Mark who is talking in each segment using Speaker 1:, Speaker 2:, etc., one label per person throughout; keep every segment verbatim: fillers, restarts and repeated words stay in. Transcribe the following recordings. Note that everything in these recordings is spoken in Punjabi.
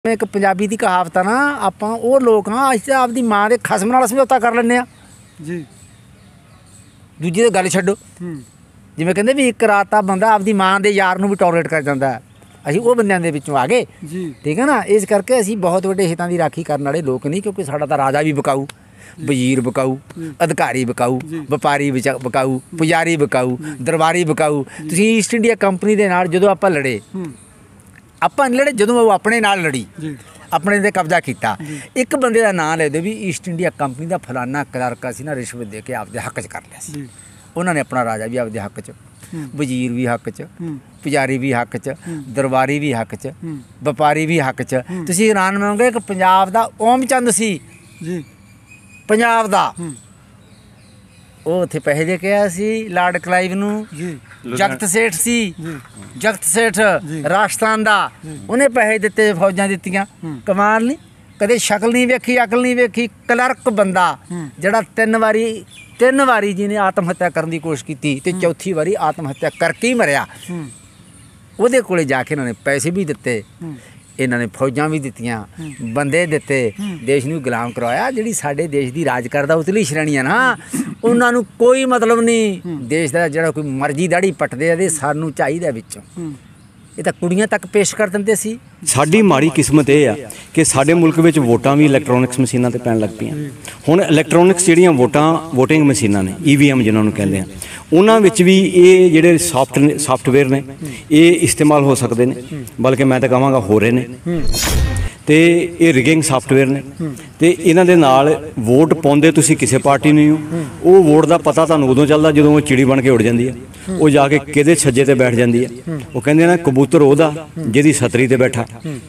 Speaker 1: एक पंजाबी की कहावत है ना, आप वो लोग हाँ अस आपकी माँ के खसम नाल समझौता कर लें जी, दूजी तो गल छड्डो जिवें कहंदे भी एक रात दा बंदा आपकी माँ के यार नूं भी टॉलरेट कर जाता है, असीं वो बंदियां दे विचों आ गए ठीक है ना। इस करके असीं बहुत वड्डे हितां की राखी करने वाले लोग नहीं, क्योंकि साडा तां राजा भी बकाऊ, वजीर बकाऊ, अधिकारी बकाऊ, व्यापारी बकाऊ, पुजारी बकाऊ, दरबारी बकाऊ। तुसीं ईस्ट इंडिया कंपनी दे नाल जदों आपां लड़े ਆਪਾਂ नहीं लड़े, जो वो अपने नाल लड़ी अपने दे कब्जा किया। एक बंदे का नाम ले दे भी ईस्ट इंडिया कंपनी का फलाना क्लर्क असी ना रिश्वत दे के आपदे हक च कर लिया सी। उन्होंने अपना राजा भी आपदे हक च, वजीर भी हक च, पुजारी भी हक च, दरबारी भी हक च, व्यापारी भी हक च। तुसीं हैरान होवोगे कि पंजाब दा ओम चंद सी पंजाब दा, ਉਹ ਉੱਥੇ ਪੈਸੇ ਦੇ ਕੇ ਆਇਆ ਸੀ ਲਾਰਡ ਕਲਾਈਵ ਨੂੰ। ਜਗਤ ਸੇਠ ਸੀ, ਜਗਤ ਸੇਠ ਰਾਜਸਥਾਨ ਦਾ, ਉਹਨੇ ਪੈਸੇ ਦਿੱਤੇ, ਫੌਜਾਂ ਦਿੱਤੀਆਂ। ਕਮਾਲ ਨਹੀਂ, ਕਦੇ ਸ਼ਕਲ ਨਹੀਂ ਵੇਖੀ, ਅਕਲ ਨਹੀਂ ਵੇਖੀ। ਕਲਰਕ ਬੰਦਾ ਜਿਹੜਾ ਤਿੰਨ ਵਾਰੀ ਤਿੰਨ ਵਾਰੀ ਜਿਹਨੇ ਆਤਮ ਹੱਤਿਆ ਕਰਨ ਦੀ ਕੋਸ਼ਿਸ਼ ਕੀਤੀ ਤੇ ਚੌਥੀ ਵਾਰੀ ਆਤਮ ਹੱਤਿਆ ਕਰਕੇ ਹੀ ਮਰਿਆ, ਉਹਦੇ ਕੋਲੇ ਜਾ ਕੇ ਇਹਨਾਂ ਨੇ ਪੈਸੇ ਵੀ ਦਿੱਤੇ, इन्होंने फौजा भी दित्तियां, बंदे दिते, देश नूं गुलाम करवाया। जिहड़ी साडे देश की राज करदा उतली श्रेणी है ना, उन्होंने कोई मतलब नहीं देश का जिहड़ा कोई मर्जी दाड़ी पटदे आ, सानूं चाहीदा विचों ये तो कुड़ियां तक पेश कर दिंदे सी।
Speaker 2: साडी माड़ी किस्मत ये आ कि साडे मुल्क विच वोटां भी इलैक्ट्रॉनिक्स मशीनां ते पैण लग पईआं। हुण इलैक्ट्रॉनिक्स जिहड़ियां वोटां वोटिंग मशीनां ने ई वी एम जिन्हां नूं कहंदे आ, उन्हां विच भी ये जिहड़े सॉफ्ट सॉफ्टवेयर ने ये इस्तेमाल हो सकते हैं, बल्कि मैं तो कहांगा हो रहे ने। तो ये रिगिंग सॉफ्टवेयर ने तो इन्हां दे नाल वोट पाउंदे तुसीं किसी पार्टी नूं हो, वो वोट का पता तुहानूं उदों चलदा जदों वो चिड़ी बन के उड़ जाती है, वो जाके किहदे छज्जे ते बैठ जाती है। वो कहंदे ना कबूतर ओहदा जिहदी छतरी ते बैठा।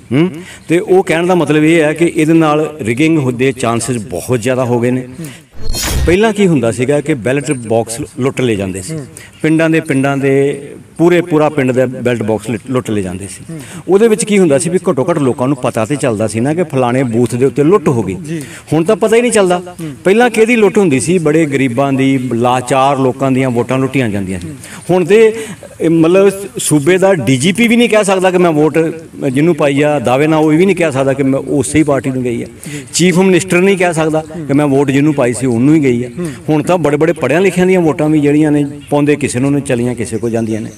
Speaker 2: तो वो कहण दा मतलब ये है कि इहदे नाल रिगिंग दे चांसिस बहुत ज़्यादा हो गए ने। ਪਹਿਲਾਂ ਕੀ ਹੁੰਦਾ ਸੀਗਾ ਕਿ ਬੈਲਟ ਬਾਕਸ ਲੁੱਟ ਲਏ ਜਾਂਦੇ ਸੀ, ਪਿੰਡਾਂ ਦੇ ਪਿੰਡਾਂ ਦੇ ਪੂਰੇ ਪੂਰਾ ਪਿੰਡ ਦੇ ਬੈਲਟ ਬਾਕਸ ਲੁੱਟ ਲਏ ਜਾਂਦੇ ਸੀ। ਉਹਦੇ ਵਿੱਚ ਕੀ ਹੁੰਦਾ ਸੀ ਵੀ ਘੱਟੋ ਘੱਟ ਲੋਕਾਂ ਨੂੰ ਪਤਾ ਤੇ ਚੱਲਦਾ ਸੀ ਨਾ ਕਿ ਫਲਾਣੇ ਬੂਥ ਦੇ ਉੱਤੇ ਲੁੱਟ ਹੋ ਗਈ। ਹੁਣ ਤਾਂ ਪਤਾ ਹੀ ਨਹੀਂ ਚੱਲਦਾ। ਪਹਿਲਾਂ ਕਿਹਦੀ ਲੁੱਟ ਹੁੰਦੀ ਸੀ? ਬੜੇ ਗਰੀਬਾਂ ਦੀ, ਲਾਚਾਰ ਲੋਕਾਂ ਦੀਆਂ ਵੋਟਾਂ ਲੁੱਟੀਆਂ ਜਾਂਦੀਆਂ ਸੀ। ਹੁਣ ਤੇ ਮਤਲਬ ਸੂਬੇ ਦਾ ਡੀ ਜੀ ਪੀ ਵੀ ਨਹੀਂ ਕਹਿ ਸਕਦਾ ਕਿ ਮੈਂ ਵੋਟ ਜਿਹਨੂੰ ਪਾਈ ਆ ਦਾਅਵੇ ਨਾਲ, ਉਹ ਵੀ ਨਹੀਂ ਕਹਿ ਸਕਦਾ ਕਿ ਮੈਂ ਉਸੇ ਹੀ ਪਾਰਟੀ ਨੂੰ ਗਈ ਆ। ਚੀਫ ਮਿਨਿਸਟਰ ਨਹੀਂ ਕਹਿ ਸਕਦਾ ਕਿ ਮੈਂ ਵੋਟ ਜਿਹਨੂੰ ਪਾਈ ਸੀ ਉਹਨੂੰ ਹੀ ਗਈ ਆ। ਹੁਣ ਤਾਂ ਬੜੇ ਬੜੇ ਪੜ੍ਹਿਆਂ ਲਿਖਿਆਂ ਦੀਆਂ ਵੋਟਾਂ ਵੀ ਜਿਹੜੀਆਂ ਨੇ ਪਾਉਂਦੇ ਕਿਸੇ ਨੂੰ ਨੇ, ਚਲੀਆਂ ਕਿਸੇ ਕੋਲ ਜਾਂਦੀਆਂ ਨੇ।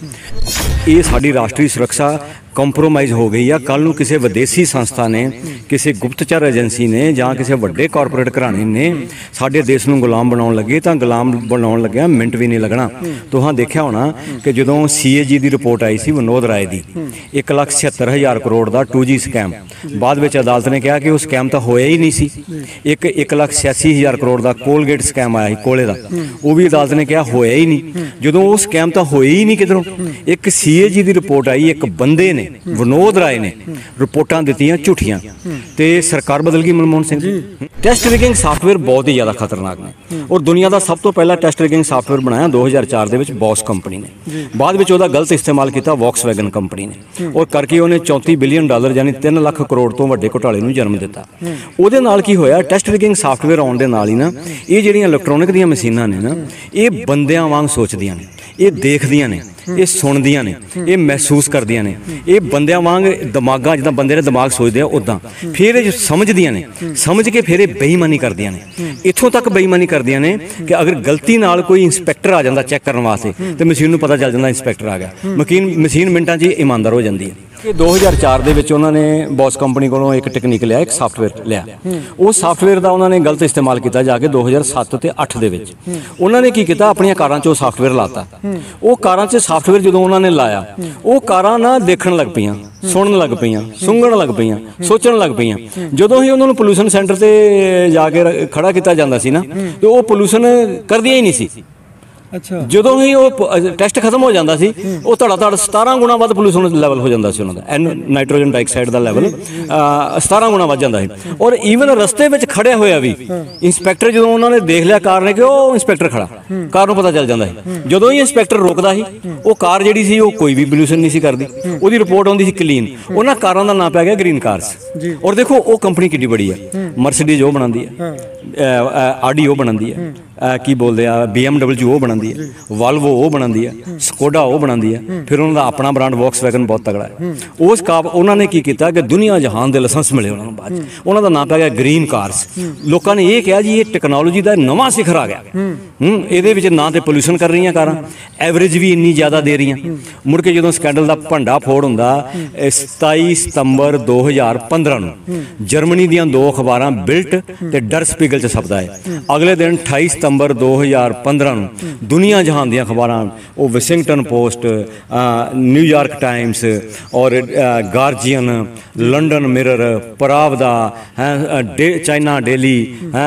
Speaker 2: ਇਹ ਸਾਡੀ ਰਾਸ਼ਟਰੀ ਸੁਰੱਖਿਆ ਕੰਪਰੋਮਾਈਜ਼ ਹੋ ਗਈ ਆ। ਕੱਲ੍ਹ ਨੂੰ ਕਿਸੇ ਵਿਦੇਸ਼ੀ ਸੰਸਥਾ ਨੇ, ਕਿਸੇ ਗੁਪਤਚਰ ਏਜੰਸੀ ਨੇ ਜਾਂ ਕਿਸੇ ਵੱਡੇ ਕਾਰਪੋਰੇਟ ਘਰਾਣੇ ਨੇ ਸਾਡੇ ਦੇਸ਼ ਨੂੰ ਗੁਲਾਮ ਬਣਾਉਣ ਲੱਗੇ ਤਾਂ ਗੁਲਾਮ ਬਣਾਉਣ ਲੱਗਿਆ ਮਿੰਟ ਵੀ ਨਹੀਂ ਲੱਗਣਾ। ਤੁਹਾਂ ਦੇਖਿਆ ਹੋਣਾ ਕਿ ਜਦੋਂ ਸੀ ਏ ਜੀ ਦੀ ਰਿਪੋਰਟ ਆਈ ਸੀ ਵਿਨੋਦ ਰਾਏ ਦੀ, ਇੱਕ ਲੱਖ ਛਿਹੱਤਰ ਹਜ਼ਾਰ ਕਰੋੜ ਦਾ ਟੂ ਜੀ ਸਕੈਮ, ਬਾਅਦ ਵਿੱਚ ਅਦਾਲਤ ਨੇ ਕਿਹਾ ਕਿ ਉਹ ਸਕੈਮ ਤਾਂ ਹੋਇਆ ਹੀ ਨਹੀਂ ਸੀ। ਇੱਕ ਇੱਕ ਲੱਖ ਛਿਆਸੀ ਹਜ਼ਾਰ ਕਰੋੜ ਦਾ ਕੋਲਗੇਟ ਸਕੈਮ ਆਇਆ ਸੀ ਕੋਲੇ ਦਾ, ਉਹ ਵੀ ਅਦਾਲਤ ਨੇ ਕਿਹਾ ਹੋਇਆ ਹੀ ਨਹੀਂ। ਜਦੋਂ ਉਹ ਸਕੈਮ ਤਾਂ ਹੋਇਆ ਹੀ ਨਹੀਂ ਕਿਧਰੋਂ, ਇੱਕ ਸੀ ਏ ਜੀ ਦੀ ਰਿਪੋਰਟ ਆਈ, ਇੱਕ ਬੰਦੇ ਨੇ ਵਿਨੋਦ ਰਾਏ ਨੇ ਰਿਪੋਰਟਾਂ ਦਿੱਤੀਆਂ ਝੂਠੀਆਂ ਤੇ ਸਰਕਾਰ ਬਦਲ ਗਈ ਮਨਮੋਹਨ ਸਿੰਘ ਦੀ। ਟੈਸਟ ਰਿਗਿੰਗ ਸਾਫਟਵੇਅਰ ਬਹੁਤ ਹੀ ਜ਼ਿਆਦਾ ਖਤਰਨਾਕ ਨੇ ਔਰ ਦੁਨੀਆ ਦਾ ਸਭ ਤੋਂ ਪਹਿਲਾ ਟੈਸਟ ਰਿਗਿੰਗ ਸਾਫਟਵੇਅਰ ਬਣਾਇਆ ਦੋ ਹਜ਼ਾਰ ਚਾਰ ਦੇ ਵਿੱਚ ਬੌਸ ਕੰਪਨੀ ਨੇ। ਬਾਅਦ ਵਿੱਚ ਉਹਦਾ ਗਲਤ ਇਸਤੇਮਾਲ ਕੀਤਾ ਵੌਕਸਵੈਗਨ ਕੰਪਨੀ ਨੇ ਔਰ ਕਰਕੇ ਉਹਨੇ ਚੌਂਤੀ ਬਿਲੀਅਨ ਡਾਲਰ ਯਾਨੀ ਤਿੰਨ ਲੱਖ ਕਰੋੜ ਤੋਂ ਵੱਡੇ ਘੁਟਾਲੇ ਨੂੰ ਜਨਮ ਦਿੱਤਾ। ਉਹਦੇ ਨਾਲ ਕੀ ਹੋਇਆ? ਟੈਸਟ ਰਿਗਿੰਗ ਸਾਫਟਵੇਅਰ ਆਉਣ ਦੇ ਨਾਲ ਹੀ ਨਾ ਇਹ ਜਿਹੜੀਆਂ ਇਲੈਕਟ੍ਰੋਨਿਕ ਦੀਆਂ ਮਸ਼ੀਨਾਂ ਨੇ ਨਾ, ਇਹ ਬੰਦਿਆਂ ਵਾਂਗ ਸੋਚਦੀਆਂ ਨੇ, ਇਹ ਦੇਖਦੀਆਂ ਨੇ, ਇਹ ਸੁਣਦੀਆਂ ਨੇ, ਇਹ ਮਹਿਸੂਸ ਕਰਦੀਆਂ ਨੇ, ਇਹ ਬੰਦਿਆਂ ਵਾਂਗ ਦਿਮਾਗਾਂ ਜਿੱਦਾਂ ਬੰਦੇ ਦੇ ਦਿਮਾਗ ਸੋਚਦੇ ਆ ਉੱਦਾਂ ਫਿਰ ਇਹ ਸਮਝਦੀਆਂ ਨੇ, ਸਮਝ ਕੇ ਫਿਰ ਇਹ ਬੇਈਮਾਨੀ ਕਰਦੀਆਂ ਨੇ। ਇੱਥੋਂ ਤੱਕ ਬੇਈਮਾਨੀ ਕਰਦੀਆਂ ਨੇ ਕਿ ਅਗਰ ਗਲਤੀ ਨਾਲ ਕੋਈ ਇੰਸਪੈਕਟਰ ਆ ਜਾਂਦਾ ਚੈੱਕ ਕਰਨ ਵਾਸਤੇ ਤੇ ਮਸ਼ੀਨ ਨੂੰ ਪਤਾ ਚੱਲ ਜਾਂਦਾ ਇੰਸਪੈਕਟਰ ਆ ਗਿਆ, ਮਸ਼ੀਨ ਮਸ਼ੀਨ ਮਿੰਟਾਂ 'ਚ ਹੀ ਇਮਾਨਦਾਰ ਹੋ ਜਾਂਦੀ ਹੈ। ਕਿ ਦੋ ਹਜ਼ਾਰ ਚਾਰ ਦੇ ਵਿੱਚ ਉਹਨਾਂ ਨੇ ਬੌਸ ਕੰਪਨੀ ਕੋਲੋਂ ਇੱਕ ਟੈਕਨੀਕ ਲਿਆ, ਇੱਕ ਸਾਫਟਵੇਅਰ ਲਿਆ। ਉਹ ਸਾਫਟਵੇਅਰ ਦਾ ਉਹਨਾਂ ਨੇ ਗਲਤ ਇਸਤੇਮਾਲ ਕੀਤਾ ਜਾ ਕੇ ਦੋ ਹਜ਼ਾਰ ਸੱਤ ਤੇ ਅੱਠ ਦੇ ਵਿੱਚ। ਉਹਨਾਂ ਨੇ ਕੀ ਕੀਤਾ? ਆਪਣੀਆਂ ਕਾਰਾਂ 'ਚ ਉਹ ਸਾਫਟਵੇਅਰ ਲਾਤਾ। ਉਹ ਕਾਰਾਂ 'ਚ ਸਾਫਟਵੇਅਰ ਜਦੋਂ ਉਹਨਾਂ ਨੇ ਲਾਇਆ, ਉਹ ਕਾਰਾਂ ਨਾ ਦੇਖਣ ਲੱਗ ਪਈਆਂ, ਸੁਣਨ ਲੱਗ ਪਈਆਂ, ਸੁੰਘਣ ਲੱਗ ਪਈਆਂ, ਸੋਚਣ ਲੱਗ ਪਈਆਂ। ਜਦੋਂ ਹੀ ਉਹਨਾਂ ਨੂੰ ਪੋਲੂਸ਼ਨ ਸੈਂਟਰ ਤੇ ਜਾ ਕੇ ਖੜਾ ਕੀਤਾ ਜਾਂਦਾ ਸੀ ਨਾ, ਤੇ ਉਹ ਪੋਲੂਸ਼ਨ ਕਰਦੀਆਂ ਹੀ ਨਹੀਂ ਸੀ। ਅੱਛਾ, ਜਦੋਂ ਹੀ ਉਹ ਟੈਸਟ ਖਤਮ ਹੋ ਜਾਂਦਾ ਸੀ, ਉਹ ਧੜਾ ਧੜ ਸਤਾਰਾਂ ਗੁਣਾ ਵੱਧ ਪੋਲੂਸ਼ਨ ਲੈਵਲ ਹੋ ਜਾਂਦਾ ਸੀ ਉਹਨਾਂ ਦਾ, ਐਨ ਨਾਈਟ੍ਰੋਜਨ ਡਾਈਆਕਸਾਈਡ ਦਾ ਲੈਵਲ ਸਤਾਰਾਂ ਗੁਣਾ ਵੱਧ ਜਾਂਦਾ ਸੀ। ਔਰ ਈਵਨ ਰਸਤੇ ਵਿੱਚ ਖੜਿਆ ਹੋਇਆ ਵੀ ਇੰਸਪੈਕਟਰ ਜਦੋਂ ਉਹਨਾਂ ਨੇ ਦੇਖ ਲਿਆ ਕਾਰ ਨੇ ਕਿ ਉਹ ਇੰਸਪੈਕਟਰ ਖੜਾ, ਕਾਰ ਨੂੰ ਪਤਾ ਚੱਲ ਜਾਂਦਾ ਸੀ। ਜਦੋਂ ਹੀ ਇੰਸਪੈਕਟਰ ਰੋਕਦਾ ਸੀ, ਉਹ ਕਾਰ ਜਿਹੜੀ ਸੀ ਉਹ ਕੋਈ ਵੀ ਪੋਲੂਸ਼ਨ ਨਹੀਂ ਸੀ ਕਰਦੀ, ਉਹਦੀ ਰਿਪੋਰਟ ਆਉਂਦੀ ਸੀ ਕਲੀਨ। ਉਹਨਾਂ ਕਾਰਾਂ ਦਾ ਨਾਂ ਪੈ ਗਿਆ ਗ੍ਰੀਨ ਕਾਰਸ। ਔਰ ਦੇਖੋ ਉਹ ਕੰਪਨੀ ਕਿੰਨੀ ਬੜੀ ਹੈ, ਮਰਸੀਡੀਜ਼ ਉਹ ਬਣਾਉਂਦੀ ਹੈ, ਆਡੀ ਉਹ ਬਣਾਉਂਦੀ ਹੈ, ਕੀ ਬੋਲਦੇ ਆ ਬੀ ਐਮ ਡਬਲਯੂ ਉਹ ਬਣਾਉਂਦੀ ਹੈ, ਵਾਲਵੋ ਉਹ ਬਣਾਉਂਦੀ ਹੈ, ਸਕੋਡਾ ਉਹ ਬਣਾਉਂਦੀ ਹੈ, ਫਿਰ ਉਹਨਾਂ ਦਾ ਆਪਣਾ ਬ੍ਰਾਂਡ ਵੌਕਸਵੈਗਨ ਬਹੁਤ ਤਗੜਾ ਹੈ। ਉਸ ਕਾਬ ਉਹਨਾਂ ਨੇ ਕੀ ਕੀਤਾ ਕਿ ਦੁਨੀਆ ਜਹਾਨ ਦੇ ਲਾਇਸੈਂਸ ਮਿਲੇ ਉਹਨਾਂ ਨੂੰ, ਬਾਅਦ ਉਹਨਾਂ ਦਾ ਨਾਮ ਪੈ ਗਿਆ ਗ੍ਰੀਨ ਕਾਰਸ। ਲੋਕਾਂ ਨੇ ਇਹ ਕਿਹਾ ਜੀ ਇਹ ਟੈਕਨੋਲੋਜੀ ਦਾ ਨਵਾਂ ਸਿਖਰ ਆ ਗਿਆ, ਹੂੰ ਇਹਦੇ ਵਿੱਚ ਨਾ ਤੇ ਪੋਲਿਊਸ਼ਨ ਕਰ ਰਹੀਆਂ ਕਾਰਾਂ, ਐਵਰੇਜ ਵੀ ਇੰਨੀ ਜ਼ਿਆਦਾ ਦੇ ਰਹੀਆਂ। ਮੁੜ ਕੇ ਜਦੋਂ ਸਕੈਂਡਲ ਦਾ ਭੰਡਾ ਫੋੜ ਹੁੰਦਾ ਸਤਾਈ ਸਤੰਬਰ ਦੋ ਹਜ਼ਾਰ ਪੰਦਰਾਂ ਨੂੰ ਜਰਮਨੀ ਦੀਆਂ ਦੋ ਅਖਬਾਰਾਂ ਬਿਲਟ ਤੇ ਡਰ ਸਪੀਗਲ 'ਚ ਛਪਦਾ ਹੈ। ਅਗਲੇ ਦਿਨ ਅਠਾਈ ਸਤੰਬਰ ਦੋ ਹਜ਼ਾਰ ਪੰਦਰਾਂ ਨੂੰ ਦੁਨੀਆ ਜਹਾਨ ਦੀਆਂ ਅਖਬਾਰਾਂ ਉਹ ਵਾਸ਼ਿੰਗਟਨ ਪੋਸਟ, ਨਿਊਯਾਰਕ ਟਾਈਮਸ ਔਰ ਗਾਰਜੀਅਨ, ਲੰਡਨ ਮਿਰਰ, ਪਰਾਵਦਾ ਹੈ, ਡੇ ਚਾਈਨਾ ਡੇਲੀ ਹੈ,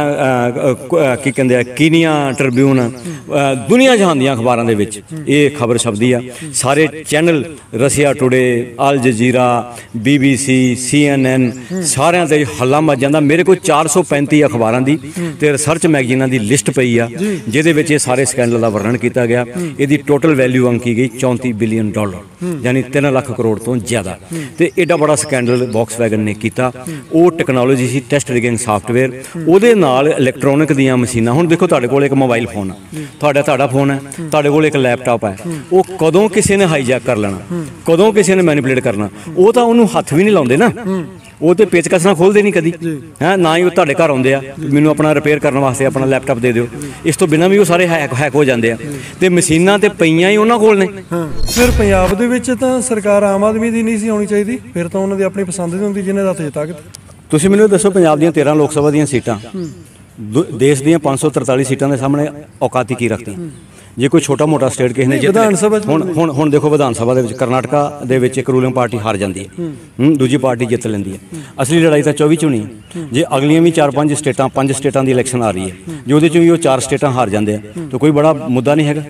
Speaker 2: ਕੀ ਕਹਿੰਦੇ ਆ ਕੀਨੀਆ ਟ੍ਰਿਬਿਊਨ, ਦੁਨੀਆ ਜਹਾਨ ਦੀਆਂ ਅਖਬਾਰਾਂ ਦੇ ਵਿੱਚ ਇਹ ਖਬਰ ਛਪਦੀ ਆ। ਸਾਰੇ channel Russia Today, Al Jazeera, B B C, C N N ਸਾਰਿਆਂ 'ਤੇ ਹੱਲਾ ਮੱਚ ਜਾਂਦਾ। ਮੇਰੇ ਕੋਲ ਚਾਰ ਸੌ ਪੈਂਤੀ ਅਖਬਾਰਾਂ ਦੀ ਤੇ ਰਿਸਰਚ ਮੈਗਜ਼ੀਨਾਂ ਦੀ ਲਿਸਟ ਪਈ ਆ ਜਿਹਦੇ ਵਿੱਚ ਇਹ ਸਾਰੇ ਸਕੈਂਡਲ ਦਾ ਵਰਣਨ ਕੀਤਾ ਗਿਆ। ਇਹਦੀ ਟੋਟਲ ਵੈਲਿਊ ਅੰਕੀ ਗਈ ਚੌਂਤੀ ਬਿਲੀਅਨ ਡਾਲਰ, ਯਾਨੀ ਤਿੰਨ ਲੱਖ ਕਰੋੜ ਤੋਂ ਜ਼ਿਆਦਾ। ਤੇ ਐਡਾ ਬੜਾ ਸਕੈਂਡਲ ਵੌਕਸਵੈਗਨ ਨੇ ਕੀਤਾ। ਉਹ ਟੈਕਨੋਲੋਜੀ ਸੀ ਟੈਸਟ ਰਿਗਿੰਗ ਸਾਫਟਵੇਅਰ, ਉਹਦੇ ਨਾਲ ਇਲੈਕਟ੍ਰੋਨਿਕ ਦੀਆਂ ਮਸ਼ੀਨਾਂ। ਹੁਣ ਦੇਖੋ ਤੁਹਾਡੇ ਕੋਲ ਇੱਕ ਮੋਬਾਈਲ ਫੋਨ ਆ, ਤੁਹਾਡਾ ਤੁਹਾਡਾ ਫੋਨ ਹੈ, ਤੁਹਾਡੇ ਕੋਲ ਇੱਕ ਲੈਪਟਾਪ ਹੈ, ਉਹ ਕਦੋਂ ਕਿਸੇ ਨੇ ਹਾਈਜੈਕ ਕਰ ਲੈਣਾ, ਕਦੋਂ ਕਿਸੇ ਨੇ ਮੈਨੀਪੂਲੇਟ ਕਰਨਾ, ਉਹ ਤਾਂ ਉਹਨੂੰ ਹੱਥ ਵੀ ਨਹੀਂ ਲਾਉਂਦੇ ਨਾ, ਉਹ ਤੇ ਪੇਚਕਸ ਨਾਲ ਖੋਲਦੇ ਨਹੀਂ ਕਦੀ ਹੈ, ਨਾ ਹੀ ਉਹ ਤੁਹਾਡੇ ਘਰ ਆਉਂਦੇ ਆ ਮੈਨੂੰ ਆਪਣਾ ਰਿਪੇਅਰ ਕਰਨ ਵਾਸਤੇ ਆਪਣਾ ਲੈਪਟਾਪ ਦੇ ਦਿਓ। ਇਸ ਤੋਂ ਬਿਨਾਂ ਵੀ ਉਹ ਸਾਰੇ ਹੈਕ ਹੈਕ ਹੋ ਜਾਂਦੇ ਆ ਤੇ ਮਸ਼ੀਨਾਂ ਤੇ ਪਈਆਂ ਹੀ ਉਹਨਾਂ ਕੋਲ ਨੇ।
Speaker 3: ਫਿਰ ਪੰਜਾਬ ਦੇ ਵਿੱਚ ਤਾਂ ਸਰਕਾਰ ਆਮ ਆਦਮੀ ਦੀ ਨਹੀਂ ਸੀ ਹੋਣੀ ਚਾਹੀਦੀ, ਫਿਰ ਤਾਂ ਉਹਨਾਂ ਦੀ ਆਪਣੀ ਪਸੰਦ ਦੀ ਹੁੰਦੀ ਜਿਹਨੇ ਦਾ ਹੱਥ 'ਚ ਤਾਕਤ।
Speaker 2: ਤੁਸੀਂ ਮੈਨੂੰ ਦੱਸੋ ਪੰਜਾਬ ਦੀਆਂ ਤੇਰ੍ਹਾਂ ਲੋਕ ਸਭਾ ਦੀਆਂ ਸੀਟਾਂ ਦੇਸ਼ ਦੀਆਂ ਪੰਜ ਸੌ ਤਰਤਾਲੀ ਸੀਟਾਂ ਦੇ ਸਾਹਮਣੇ ਔਕਾਤੀ ਕੀ ਰੱਖਦੀਆਂ? ਜੇ ਕੋਈ ਛੋਟਾ ਮੋਟਾ ਸਟੇਟ ਕਿਸੇ ਨੇ ਜਿੱਤ ਹੁਣ ਹੁਣ ਹੁਣ ਦੇਖੋ ਵਿਧਾਨ ਸਭਾ ਦੇ ਵਿੱਚ ਕਰਨਾਟਕਾ ਦੇ ਵਿੱਚ ਇੱਕ ਰੂਲਿੰਗ ਪਾਰਟੀ ਹਾਰ ਜਾਂਦੀ ਹੈ, ਦੂਜੀ ਪਾਰਟੀ ਜਿੱਤ ਲੈਂਦੀ ਹੈ। ਅਸਲੀ ਲੜਾਈ ਤਾਂ ਚੌਵੀ 'ਚ ਹੋਣੀ ਹੈ। ਜੇ ਅਗਲੀਆਂ ਵੀ ਚਾਰ ਪੰਜ ਸਟੇਟਾਂ ਪੰਜ ਸਟੇਟਾਂ ਦੀ ਇਲੈਕਸ਼ਨ ਆ ਰਹੀ ਹੈ, ਜੇ ਉਹਦੇ 'ਚ ਵੀ ਉਹ ਚਾਰ ਸਟੇਟਾਂ ਹਾਰ ਜਾਂਦੇ ਆ ਤਾਂ ਕੋਈ ਬੜਾ ਮੁੱਦਾ ਨਹੀਂ ਹੈਗਾ।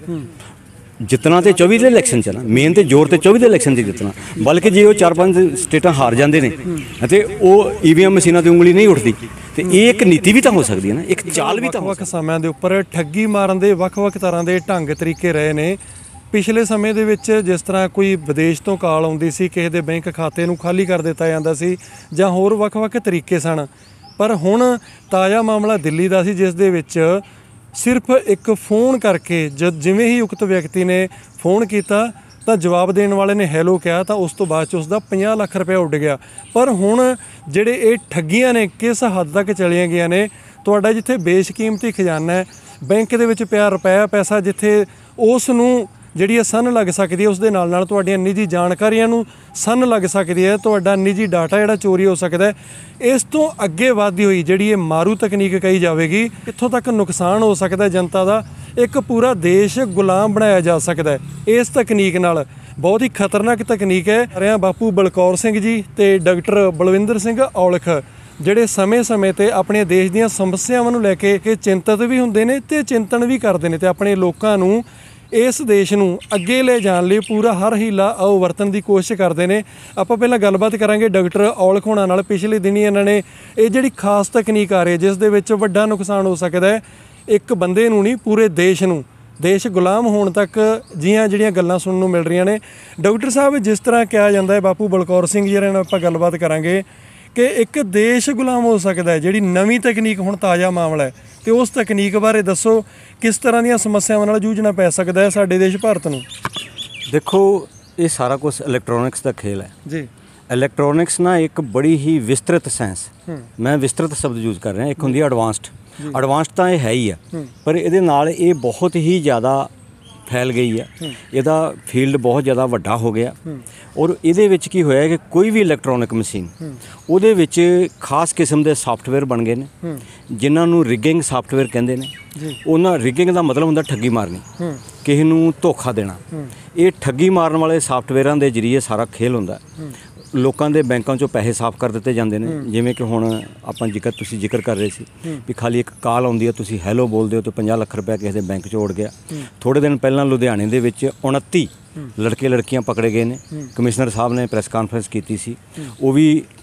Speaker 2: ਜਿੱਤਣਾ ਤੇ ਚੌਵੀ ਦੇ ਇਲੈਕਸ਼ਨ 'ਚ ਨਾ, ਮੇਨ ਤੇ ਜ਼ੋਰ ਤੇ ਚੌਵੀ ਦੇ ਇਲੈਕਸ਼ਨ 'ਚ ਜਿੱਤਣਾ। ਬਲਕਿ ਜੇ ਉਹ ਚਾਰ ਪੰਜ ਸਟੇਟਾਂ ਹਾਰ ਜਾਂਦੇ ਨੇ ਅਤੇ ਉਹ ਈ ਵੀ ਐਮ ਮਸ਼ੀਨਾਂ 'ਤੇ ਉਂਗਲੀ ਨਹੀਂ ਉੱਠਦੀ ਤੇ ਇਹ ਇੱਕ ਨੀਤੀ ਵੀ ਤਾਂ ਹੋ ਸਕਦੀ ਹੈ ਨਾ, ਇੱਕ ਚਾਲ ਵੀ ਤਾਂ।
Speaker 3: ਵੱਖ ਸਮਿਆਂ ਦੇ ਉੱਪਰ ਠੱਗੀ ਮਾਰਨ ਦੇ ਵੱਖ-ਵੱਖ ਤਰ੍ਹਾਂ ਦੇ ਢੰਗ ਤਰੀਕੇ ਰਹੇ ਨੇ। ਪਿਛਲੇ ਸਮੇਂ ਦੇ ਵਿੱਚ ਜਿਸ ਤਰ੍ਹਾਂ ਕੋਈ ਵਿਦੇਸ਼ ਤੋਂ ਕਾਲ ਆਉਂਦੀ ਸੀ, ਕਿਸੇ ਦੇ ਬੈਂਕ ਖਾਤੇ ਨੂੰ ਖਾਲੀ ਕਰ ਦਿੱਤਾ ਜਾਂਦਾ ਸੀ ਜਾਂ ਹੋਰ ਵੱਖ-ਵੱਖ ਤਰੀਕੇ ਸਨ। ਪਰ ਹੁਣ ਤਾਜ਼ਾ ਮਾਮਲਾ ਦਿੱਲੀ ਦਾ ਸੀ, ਜਿਸ ਦੇ ਵਿੱਚ ਸਿਰਫ ਇੱਕ ਫੋਨ ਕਰਕੇ ਜਦ ਜਿਵੇਂ ਹੀ ਉਕਤ ਵਿਅਕਤੀ ਨੇ ਫੋਨ ਕੀਤਾ ਤਾਂ ਜਵਾਬ ਦੇਣ ਵਾਲੇ ਨੇ ਹੈਲੋ ਕਿਹਾ ਤਾਂ ਉਸ ਤੋਂ ਬਾਅਦ 'ਚ ਉਸ ਦਾ ਪੰਜਾਹ ਲੱਖ ਰੁਪਇਆ ਉੱਡ ਗਿਆ। ਪਰ ਹੁਣ ਜਿਹੜੇ ਇਹ ਠੱਗੀਆਂ ਨੇ ਕਿਸ ਹੱਦ ਤੱਕ ਚਲੀਆਂ ਗਈਆਂ ਨੇ। ਤੁਹਾਡਾ ਜਿੱਥੇ ਬੇਸ਼ਕੀਮਤੀ ਖਜ਼ਾਨਾ ਹੈ, ਬੈਂਕ ਦੇ ਵਿੱਚ ਪਿਆ ਰੁਪਇਆ ਪੈਸਾ, ਜਿੱਥੇ ਉਸ ਨੂੰ ਜਿਹੜੀ ਸੰਨ ਲੱਗ ਸਕਦੀ ਹੈ, ਉਸ ਦੇ ਨਾਲ ਨਾਲ ਤੁਹਾਡੀਆਂ ਨਿੱਜੀ ਜਾਣਕਾਰੀਆਂ ਨੂੰ ਸੰਨ ਲੱਗ ਸਕਦੀ ਹੈ, ਤੁਹਾਡਾ ਨਿੱਜੀ ਡਾਟਾ ਜਿਹੜਾ ਚੋਰੀ ਹੋ ਸਕਦਾ ਹੈ। ਇਸ ਤੋਂ ਅੱਗੇ ਵਧਦੀ ਹੋਈ ਜਿਹੜੀ ਇਹ ਮਾਰੂ ਤਕਨੀਕ ਕਹੀ ਜਾਵੇਗੀ, ਕਿੱਥੋਂ ਤੱਕ ਨੁਕਸਾਨ ਹੋ ਸਕਦਾ ਜਨਤਾ ਦਾ, ਇੱਕ ਪੂਰਾ ਦੇਸ਼ ਗੁਲਾਮ ਬਣਾਇਆ ਜਾ ਸਕਦਾ ਹੈ ਇਸ ਤਕਨੀਕ ਨਾਲ। ਬਹੁਤ ਹੀ ਖਤਰਨਾਕ ਤਕਨੀਕ ਹੈ। ਰਿਆਂ ਬਾਪੂ ਬਲਕੌਰ ਸਿੰਘ ਜੀ ਤੇ ਡਾਕਟਰ ਬਲਵਿੰਦਰ ਸਿੰਘ ਔਲਖ, ਜਿਹੜੇ ਸਮੇਂ-ਸਮੇਂ ਤੇ ਆਪਣੇ ਦੇਸ਼ ਦੀਆਂ ਸਮੱਸਿਆਵਾਂ ਨੂੰ ਲੈ ਕੇ ਚਿੰਤਤ ਵੀ ਹੁੰਦੇ ਨੇ ਤੇ ਚਿੰਤਨ ਵੀ ਕਰਦੇ ਨੇ ਤੇ ਆਪਣੇ ਲੋਕਾਂ ਨੂੰ ਇਸ ਦੇਸ਼ ਨੂੰ ਅੱਗੇ ਲੈ ਜਾਣ ਲਈ ਪੂਰਾ ਹਰ ਹੀਲਾ ਆਓ ਵਰਤਣ ਦੀ ਕੋਸ਼ਿਸ਼ ਕਰਦੇ ਨੇ। ਆਪਾਂ ਪਹਿਲਾਂ ਗੱਲਬਾਤ ਕਰਾਂਗੇ ਡਾਕਟਰ ਔਲਖ ਹੋਣਾ ਨਾਲ। ਪਿਛਲੇ ਦਿਨੀ ਇਹਨਾਂ ਨੇ ਇਹ ਜਿਹੜੀ ਖਾਸ ਤਕਨੀਕ ਆ ਰਹੀ ਹੈ ਜਿਸ ਦੇ ਵਿੱਚ ਵੱਡਾ ਨੁਕਸਾਨ ਹੋ ਸਕਦਾ ਹੈ, ਇੱਕ ਬੰਦੇ ਨੂੰ ਨਹੀਂ ਪੂਰੇ ਦੇਸ਼ ਨੂੰ, ਦੇਸ਼ ਗੁਲਾਮ ਹੋਣ ਤੱਕ ਜੀਆਂ ਜਿਹੜੀਆਂ ਗੱਲਾਂ ਸੁਣਨ ਨੂੰ ਮਿਲ ਰਹੀਆਂ ਨੇ। ਡਾਕਟਰ ਸਾਹਿਬ, ਜਿਸ ਤਰ੍ਹਾਂ ਕਿਹਾ ਜਾਂਦਾ ਹੈ, ਬਾਪੂ ਬਲਕੌਰ ਸਿੰਘ ਜੀ ਨਾਲ ਆਪਾਂ ਗੱਲਬਾਤ ਕਰਾਂਗੇ ਕਿ ਇੱਕ ਦੇਸ਼ ਗੁਲਾਮ ਹੋ ਸਕਦਾ ਹੈ। ਜਿਹੜੀ ਨਵੀਂ ਤਕਨੀਕ ਹੁਣ ਤਾਜ਼ਾ ਮਾਮਲਾ ਹੈ ਤੇ ਉਸ ਤਕਨੀਕ ਬਾਰੇ ਦੱਸੋ, ਕਿਸ ਤਰ੍ਹਾਂ ਦੀਆਂ ਸਮੱਸਿਆਵਾਂ ਨਾਲ ਜੂਝਣਾ ਪੈ ਸਕਦਾ ਹੈ ਸਾਡੇ ਦੇਸ਼ ਭਾਰਤ ਨੂੰ?
Speaker 2: ਦੇਖੋ, ਇਹ ਸਾਰਾ ਕੁਝ ਇਲੈਕਟ੍ਰੋਨਿਕਸ ਦਾ ਖੇਲ ਹੈ
Speaker 3: ਜੀ।
Speaker 2: ਇਲੈਕਟ੍ਰੋਨਿਕਸ ਨਾ ਇੱਕ ਬੜੀ ਹੀ ਵਿਸਤ੍ਰਿਤ ਸਾਇੰਸ, ਮੈਂ ਵਿਸਤ੍ਰਿਤ ਸ਼ਬਦ ਯੂਜ਼ ਕਰ ਰਿਹਾ। ਇੱਕ ਹੁੰਦੀ ਹੈ ਐਡਵਾਂਸਡ, ਐਡਵਾਂਸਡ ਤਾਂ ਇਹ ਹੈ ਹੀ ਆ, ਪਰ ਇਹਦੇ ਨਾਲ ਇਹ ਬਹੁਤ ਹੀ ਜ਼ਿਆਦਾ ਫੈਲ ਗਈ ਹੈ। ਇਹਦਾ ਫੀਲਡ ਬਹੁਤ ਜ਼ਿਆਦਾ ਵੱਡਾ ਹੋ ਗਿਆ ਔਰ ਇਹਦੇ ਵਿੱਚ ਕੀ ਹੋਇਆ ਕਿ ਕੋਈ ਵੀ ਇਲੈਕਟ੍ਰੋਨਿਕ ਮਸ਼ੀਨ, ਉਹਦੇ ਵਿੱਚ ਖਾਸ ਕਿਸਮ ਦੇ ਸਾਫਟਵੇਅਰ ਬਣ ਗਏ ਨੇ ਜਿਨ੍ਹਾਂ ਨੂੰ ਰਿਗਿੰਗ ਸਾਫਟਵੇਅਰ ਕਹਿੰਦੇ ਨੇ। ਉਹਨਾਂ ਰਿਗਿੰਗ ਦਾ ਮਤਲਬ ਹੁੰਦਾ ਠੱਗੀ ਮਾਰਨੀ, ਕਿਸੇ ਨੂੰ ਧੋਖਾ ਦੇਣਾ। ਇਹ ਠੱਗੀ ਮਾਰਨ ਵਾਲੇ ਸਾਫਟਵੇਅਰਾਂ ਦੇ ਜ਼ਰੀਏ ਸਾਰਾ ਖੇਲ ਹੁੰਦਾ। ਲੋਕਾਂ ਦੇ ਬੈਂਕਾਂ 'ਚੋਂ ਪੈਸੇ ਸਾਫ਼ ਕਰ ਦਿੱਤੇ ਜਾਂਦੇ ਨੇ। ਜਿਵੇਂ ਕਿ ਹੁਣ ਆਪਾਂ ਜ਼ਿਕਰ ਤੁਸੀਂ ਜ਼ਿਕਰ ਕਰ ਰਹੇ ਸੀ ਵੀ ਖਾਲੀ ਇੱਕ ਕਾਲ ਆਉਂਦੀ ਹੈ, ਤੁਸੀਂ ਹੈਲੋ ਬੋਲਦੇ ਹੋ ਤਾਂ ਪੰਜਾਹ ਲੱਖ ਰੁਪਇਆ ਕਿਸੇ ਦੇ ਬੈਂਕ 'ਚ ਉੱਡ ਗਿਆ। ਥੋੜ੍ਹੇ ਦਿਨ ਪਹਿਲਾਂ ਲੁਧਿਆਣੇ ਦੇ ਵਿੱਚ ਉਨੱਤੀ ਲੜਕੇ ਲੜਕੀਆਂ ਪਕੜੇ ਗਏ ਨੇ। ਕਮਿਸ਼ਨਰ ਸਾਹਿਬ ਨੇ ਪ੍ਰੈਸ ਕਾਨਫਰੰਸ ਕੀਤੀ ਸੀ, ਉਹ ਵੀ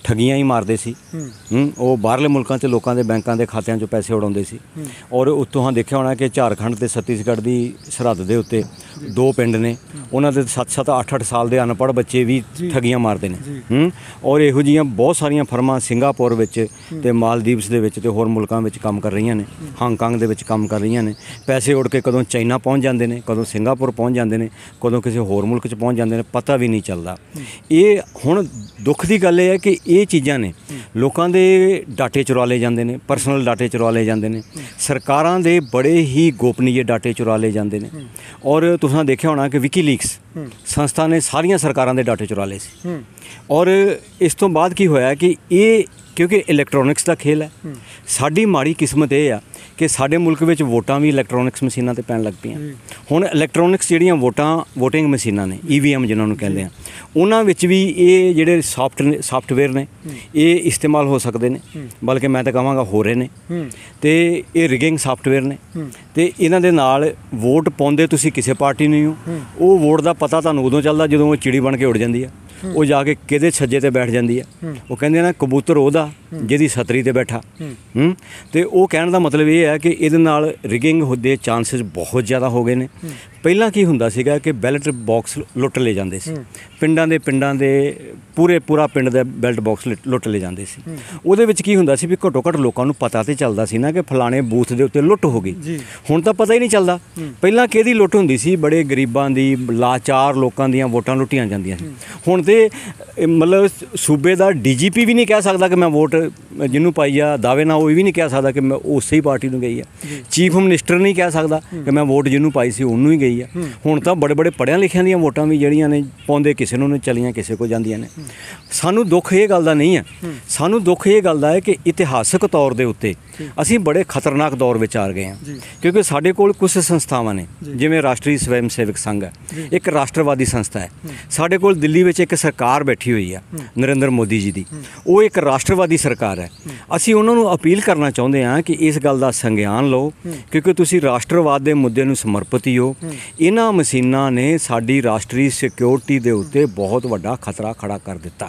Speaker 2: ਠੱਗੀਆਂ ਹੀ ਮਾਰਦੇ ਸੀ। ਹੂੰ ਉਹ ਬਾਹਰਲੇ ਮੁਲਕਾਂ 'ਚ ਲੋਕਾਂ ਦੇ ਬੈਂਕਾਂ ਦੇ ਖਾਤਿਆਂ 'ਚੋਂ ਪੈਸੇ ਉਡਾਉਂਦੇ ਸੀ। ਔਰ ਉੱਤੋਂ ਹਾਂ ਦੇਖਿਆ ਹੋਣਾ ਕਿ ਝਾਰਖੰਡ ਤੇ ਛੱਤੀਸਗੜ੍ਹ ਦੀ ਸਰਹੱਦ ਦੇ ਉੱਤੇ ਦੋ ਪਿੰਡ ਨੇ, ਉਹਨਾਂ ਦੇ ਸੱਤ ਸੱਤ ਅੱਠ ਅੱਠ ਸਾਲ ਦੇ ਅਨਪੜ੍ਹ ਬੱਚੇ ਵੀ ਠੱਗੀਆਂ ਮਾਰਦੇ ਨੇ। ਹੂੰ ਔਰ ਇਹੋ ਜਿਹੀਆਂ ਬਹੁਤ ਸਾਰੀਆਂ ਫਰਮਾਂ ਸਿੰਗਾਪੁਰ ਵਿੱਚ ਤੇ ਮਾਲਦੀਵਸ ਦੇ ਵਿੱਚ ਤੇ ਹੋਰ ਮੁਲਕਾਂ ਵਿੱਚ ਕੰਮ ਕਰ ਰਹੀਆਂ ਨੇ, ਹਾਂਗਕਾਂਗ ਦੇ ਵਿੱਚ ਕੰਮ ਕਰ ਰਹੀਆਂ ਨੇ। ਪੈਸੇ ਉੱਡ ਕੇ ਕਦੋਂ ਚਾਈਨਾ ਪਹੁੰਚ ਜਾਂਦੇ ਨੇ, ਕਦੋਂ ਸਿੰਗਾਪੁਰ ਪਹੁੰਚ ਜਾਂਦੇ ਨੇ, ਕਦੋਂ ਕਿਸੇ ਹੋਰ ਮੁਲਕ 'ਚ ਪਹੁੰਚ ਜਾਂਦੇ ਨੇ, ਪਤਾ ਵੀ ਨਹੀਂ ਚੱਲਦਾ। ਇਹ ਹੁਣ ਦੁੱਖ ਦੀ ਗੱਲ ਇਹ ਹੈ ਕਿ ਇਹ ਚੀਜ਼ਾਂ ਨੇ ਲੋਕਾਂ ਦੇ ਡਾਟੇ ਚੁਰਾ ਲਏ ਜਾਂਦੇ ਨੇ, ਪਰਸਨਲ ਡਾਟੇ ਚੁਰਾ ਲਏ ਜਾਂਦੇ ਨੇ, ਸਰਕਾਰਾਂ ਦੇ ਬੜੇ ਹੀ ਗੋਪਨੀय ਡਾਟੇ ਚੁਰਾ ਲਏ ਜਾਂਦੇ ਨੇ। ਔਰ ਤੁਸੀਂ ਦੇਖਿਆ ਹੋਣਾ ਕਿ ਵਿਕੀਲੀਕਸ ਸੰਸਥਾ ਨੇ ਸਾਰੀਆਂ ਸਰਕਾਰਾਂ ਦੇ ਡਾਟੇ ਚੁਰਾ ਲਏ ਸੀ। ਔਰ ਇਸ ਤੋਂ ਬਾਅਦ ਕੀ ਹੋਇਆ ਕਿ ਇਹ ਕਿਉਂਕਿ ਇਲੈਕਟ੍ਰੋਨਿਕਸ ਦਾ ਖੇਲ ਹੈ, ਸਾਡੀ ਮਾੜੀ ਕਿਸਮਤ ਇਹ ਆ ਕਿ ਸਾਡੇ ਮੁਲਕ ਵਿੱਚ ਵੋਟਾਂ ਵੀ ਇਲੈਕਟ੍ਰੋਨਿਕਸ ਮਸ਼ੀਨਾਂ 'ਤੇ ਪੈਣ ਲੱਗ ਪਈਆਂ। ਹੁਣ ਇਲੈਕਟ੍ਰੋਨਿਕਸ ਜਿਹੜੀਆਂ ਵੋਟਾਂ ਵੋਟਿੰਗ ਮਸ਼ੀਨਾਂ ਨੇ, ਈ ਵੀ ਐਮ ਜਿਹਨਾਂ ਨੂੰ ਕਹਿੰਦੇ ਆ, ਉਹਨਾਂ ਵਿੱਚ ਵੀ ਇਹ ਜਿਹੜੇ ਸਾਫਟ ਸਾਫਟਵੇਅਰ ਨੇ ਇਹ ਇਸਤੇਮਾਲ ਹੋ ਸਕਦੇ ਨੇ, ਬਲਕਿ ਮੈਂ ਤਾਂ ਕਹਾਂਗਾ ਹੋ ਰਹੇ ਨੇ। ਅਤੇ ਇਹ ਰਿਗਿੰਗ ਸਾਫਟਵੇਅਰ ਨੇ ਅਤੇ ਇਹਨਾਂ ਦੇ ਨਾਲ ਵੋਟ ਪਾਉਂਦੇ ਤੁਸੀਂ ਕਿਸੇ ਪਾਰਟੀ ਨੂੰ ਹੋ, ਉਹ ਵੋਟ ਦਾ ਪਤਾ ਤੁਹਾਨੂੰ ਉਦੋਂ ਚੱਲਦਾ ਜਦੋਂ ਉਹ ਚਿੜੀ ਬਣ ਕੇ ਉੱਡ ਜਾਂਦੀ ਆ, ਉਹ ਜਾ ਕੇ ਕਿਹਦੇ ਛੱਜੇ 'ਤੇ ਬੈਠ ਜਾਂਦੀ ਹੈ। ਉਹ ਕਹਿੰਦੇ ਨਾ ਕਬੂਤਰ ਉਹਦਾ ਜਿਹਦੀ ਛਤਰੀ 'ਤੇ ਬੈਠਾ। ਹੂੰ ਅਤੇ ਉਹ ਕਹਿਣ ਦਾ ਮਤਲਬ ਇਹ ਹੈ ਕਿ ਇਹਦੇ ਨਾਲ ਰਿਗਿੰਗ ਦੇ ਚਾਂਸਿਸ ਬਹੁਤ ਜ਼ਿਆਦਾ ਹੋ ਗਏ ਨੇ। ਪਹਿਲਾਂ ਕੀ ਹੁੰਦਾ ਸੀਗਾ ਕਿ ਬੈਲਟ ਬਾਕਸ ਲੁੱਟ ਲਏ ਜਾਂਦੇ ਸੀ, ਪਿੰਡਾਂ ਦੇ ਪਿੰਡਾਂ ਦੇ ਪੂਰੇ ਪੂਰਾ ਪਿੰਡ ਦਾ ਬੈਲਟ ਬਾਕਸ ਲੁੱਟ ਲਏ ਜਾਂਦੇ ਸੀ। ਉਹਦੇ ਵਿੱਚ ਕੀ ਹੁੰਦਾ ਸੀ ਵੀ ਘੱਟੋ ਘੱਟ ਲੋਕਾਂ ਨੂੰ ਪਤਾ ਤਾਂ ਚੱਲਦਾ ਸੀ ਨਾ ਕਿ ਫਲਾਣੇ ਬੂਥ ਦੇ ਉੱਤੇ ਲੁੱਟ ਹੋ ਗਈ। ਹੁਣ ਤਾਂ ਪਤਾ ਹੀ ਨਹੀਂ ਚੱਲਦਾ। ਪਹਿਲਾਂ ਕਿਹਦੀ ਲੁੱਟ ਹੁੰਦੀ ਸੀ? ਬੜੇ ਗਰੀਬਾਂ ਦੀ, ਲਾਚਾਰ ਲੋਕਾਂ ਦੀਆਂ ਵੋਟਾਂ ਲੁੱਟੀਆਂ ਜਾਂਦੀਆਂ ਸੀ। ਹੁਣ ਤੇ ਮਤਲਬ ਸੂਬੇ ਦਾ ਡੀ ਜੀ ਪੀ ਵੀ ਨਹੀਂ ਕਹਿ ਸਕਦਾ ਕਿ ਮੈਂ ਵੋਟ ਜਿਹਨੂੰ ਪਾਈ ਆ, ਦਾਅਵੇ ਨਾਲ ਉਹ ਵੀ ਨਹੀਂ ਕਹਿ ਸਕਦਾ ਕਿ ਮੈਂ ਉਸੇ ਹੀ ਪਾਰਟੀ ਨੂੰ ਗਈ ਆ। ਚੀਫ ਮਿਨਿਸਟਰ ਨਹੀਂ ਕਹਿ ਸਕਦਾ ਕਿ ਮੈਂ ਵੋਟ ਜਿਹਨੂੰ ਪਾਈ ਸੀ ਉਹਨੂੰ ਹੀ ਗਈ ਆ। ਹੁਣ ਤਾਂ ਬੜੇ ਬੜੇ ਪੜ੍ਹਿਆਂ ਲਿਖਿਆਂ ਦੀਆਂ ਵੋਟਾਂ ਵੀ ਜਿਹੜੀਆਂ ਨੇ ਪਾਉਂਦੇ ਕਿਸੇ ਨੂੰ ਨੇ, ਚਲੀਆਂ ਕਿਸੇ ਕੋਲ ਜਾਂਦੀਆਂ ਨੇ। ਸਾਨੂੰ ਦੁੱਖ ਇਹ ਗੱਲ ਦਾ ਨਹੀਂ ਹੈ, ਸਾਨੂੰ ਦੁੱਖ ਇਹ ਗੱਲ ਦਾ ਹੈ ਕਿ ਇਤਿਹਾਸਕ ਤੌਰ ਦੇ ਉੱਤੇ ਅਸੀਂ ਬੜੇ ਖਤਰਨਾਕ ਦੌਰ ਵਿੱਚ ਆ ਗਏ ਹਾਂ। ਕਿਉਂਕਿ ਸਾਡੇ ਕੋਲ ਕੁਝ ਸੰਸਥਾਵਾਂ ਨੇ, ਜਿਵੇਂ ਰਾਸ਼ਟਰੀ ਸਵੈਮ ਸੇਵਕ ਸੰਘ ਹੈ, ਇੱਕ ਰਾਸ਼ਟਰਵਾਦੀ ਸੰਸਥਾ ਹੈ। ਸਾਡੇ ਕੋਲ ਦਿੱਲੀ ਵਿੱਚ ਇੱਕ ਸਰਕਾਰ ਬੈਠੀ ਹੋਈ ਆ ਨਰਿੰਦਰ ਮੋਦੀ ਜੀ ਦੀ, ਉਹ ਇੱਕ ਰਾਸ਼ਟਰਵਾਦੀ ਸਰਕਾਰ ਹੈ। ਅਸੀਂ ਉਹਨਾਂ ਨੂੰ ਅਪੀਲ ਕਰਨਾ ਚਾਹੁੰਦੇ ਹਾਂ ਕਿ ਇਸ ਗੱਲ ਦਾ ਸੰਗਿਆਨ ਲਓ, ਕਿਉਂਕਿ ਤੁਸੀਂ ਰਾਸ਼ਟਰਵਾਦ ਦੇ ਮੁੱਦੇ ਨੂੰ ਸਮਰਪਿਤ ਹੀ ਹੋ। ਇਹਨਾਂ ਮਸ਼ੀਨਾਂ ਨੇ ਸਾਡੀ ਰਾਸ਼ਟਰੀ ਸਿਕਿਉਰਿਟੀ ਦੇ ਉੱਤੇ ਬਹੁਤ ਵੱਡਾ ਖਤਰਾ ਖੜਾ ਕਰ ਦਿੱਤਾ।